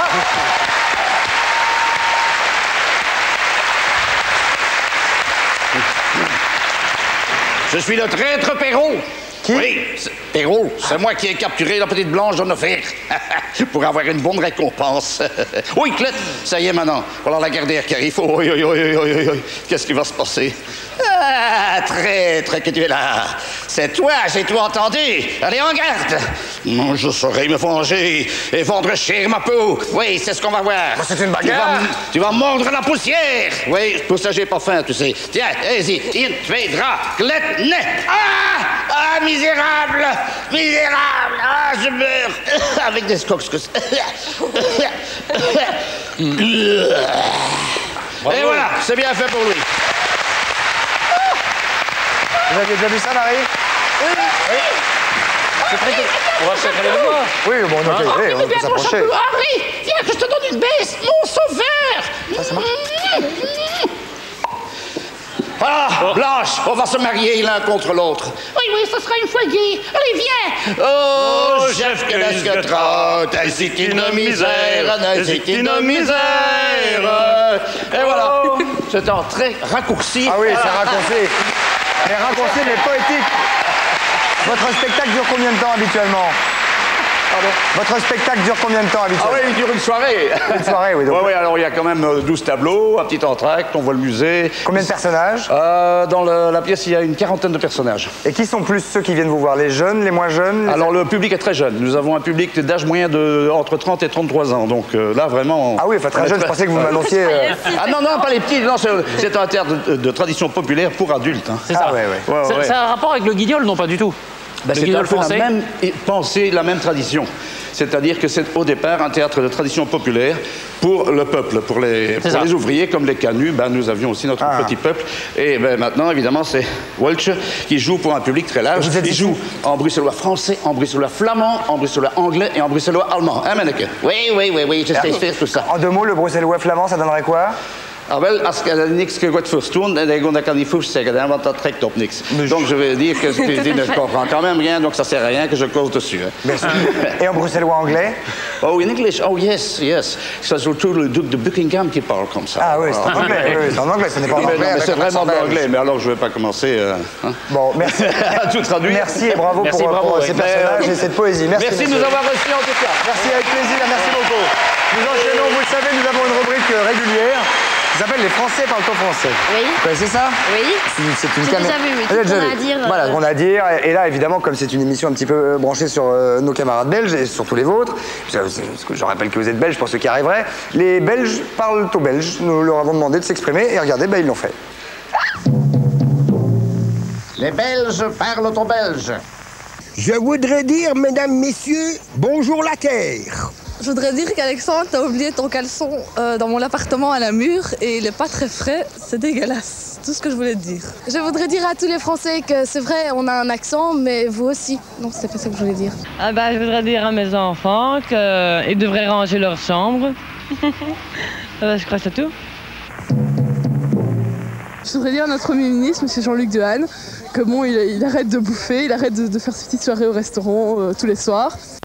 Je suis le traître Perrault. Qui? Oui, c'est- Perrault, c'est moi qui ai capturé la petite blanche de Neuffer pour avoir une bonne récompense. Oui, Clette, ça y est maintenant. Voilà la gardière qui arrive. Oui, oui, oui, oui, oui, oui. Qu'est-ce qui va se passer? Ah, traître que tu es là. C'est toi, j'ai tout entendu. Allez, en garde. Non, je saurai me venger et vendre cher ma peau. Oui, c'est ce qu'on va voir. C'est une Tu vas, bagarre. m- tu vas mordre la poussière. Oui, pour ça, j'ai pas faim, tu sais. Tiens, allez-y. Une, deux, trois, Clette, nez. Ah! Ah, misérable! Misérable! Ah, je meurs! Avec des scocks. Et voilà, c'est bien fait pour lui. Vous aviez déjà vu ça, Marie? Oui. C'est très... On va chercher le voir. Oui, bon, ok, Ah, oui, mais on viens, peut mon s'approcher. chapeau. Henri, viens que je te donne une baisse, mon sauveur. Ça, ça marche. Ah, Blanche, on va se marier l'un contre l'autre. Oui, oui, ce sera une fois gay. Allez, viens. Oh, chef, que laisse que trotte, ainsi qu'une misère, ainsi qu'une misère. Et voilà, c'est un très raccourci. Ah oui, c'est raccourci. Mais raccourci, mais poétique. Votre spectacle dure combien de temps habituellement? Pardon. Votre spectacle dure combien de temps habituellement? Ah oui, il dure une soirée. Une soirée, oui. Oui, oui, alors il y a quand même douze tableaux, un petit entracte, on voit le musée. Combien de personnages? euh, Dans le, la pièce, il y a une quarantaine de personnages. Et qui sont plus ceux qui viennent vous voir? Les jeunes, les moins jeunes? Les... Alors le public est très jeune. Nous avons un public d'âge moyen de entre trente et trente-trois ans. Donc euh, là, vraiment... Ah oui, enfin très jeune, je pensais que vous m'annonciez... Euh... Ah non, non, pas les petits. Non, c'est un théâtre de, de tradition populaire pour adultes. Hein. C'est ça. Ah, ouais, ouais. Ouais, ouais. Ça a un rapport avec le guignol? Non, pas du tout. Ben, c'est un peu la même pensée, la même tradition. C'est-à-dire que c'est au départ un théâtre de tradition populaire pour le peuple, pour les, pour les ouvriers comme les canuts. Ben, nous avions aussi notre ah. petit peuple. Et ben, maintenant, évidemment, c'est Walsh qui joue pour un public très large. Il joue en bruxellois français, en bruxellois flamand, en bruxellois anglais et en bruxellois allemand. Hein, Manneke? Oui, oui, oui, oui, je sais faire tout ça. En deux mots, le bruxellois flamand, ça donnerait quoi? Ah wel, als je niks gaat verstoen, dan kan niet foef zeggen, hein, want dat trekt op niks. Donc je vais dire que je ne comprends quand même rien, donc ça sert à rien que je cause dessus. Hein. Et en bruxellois anglais? Oh, in English, oh yes, yes. C'est surtout le duc de Buckingham qui parle comme ça. Ah oui, c'est en anglais, oui, c'est en anglais, ce n'est pas en anglais. Mais c'est vraiment de l'anglais, mais alors je ne vais pas commencer euh, hein. Bon, merci. à tout traduire. Merci et bravo merci, pour, bravo, pour oui. ces personnages et cette poésie. Merci, merci de nous avoir reçus en tout cas. Merci, avec plaisir, merci beaucoup. Nous enchaînons, vous le savez, nous avons une rubrique régulière qui s'appelle Les Français parlent au français. Oui. Vous connaissez ça? Oui. C'est une J'ai déjà vu, oui. Tout ce qu'on a à dire. Voilà, ce qu'on a à dire. Et là, évidemment, comme c'est une émission un petit peu branchée sur euh, nos camarades belges et surtout les vôtres, parce que je rappelle que vous êtes belges pour ceux qui arriveraient, les Belges parlent aux Belges. Nous leur avons demandé de s'exprimer et regardez, ben, ils l'ont fait. Les Belges parlent aux Belges. Je voudrais dire, mesdames, messieurs, bonjour la terre. Je voudrais dire qu'Alexandre, t'as oublié ton caleçon euh, dans mon appartement à Namur et il est pas très frais, c'est dégueulasse. Tout ce que je voulais te dire. Je voudrais dire à tous les Français que c'est vrai, on a un accent, mais vous aussi. Non, c'était pas ça que je voulais dire. Ah bah, je voudrais dire à mes enfants qu'ils devraient ranger leur chambre. euh, je crois que c'est tout. Je voudrais dire à notre Premier ministre, M. Jean-Luc Dehaene, que bon, il, il arrête de bouffer, il arrête de, de faire ses petites soirées au restaurant euh, tous les soirs.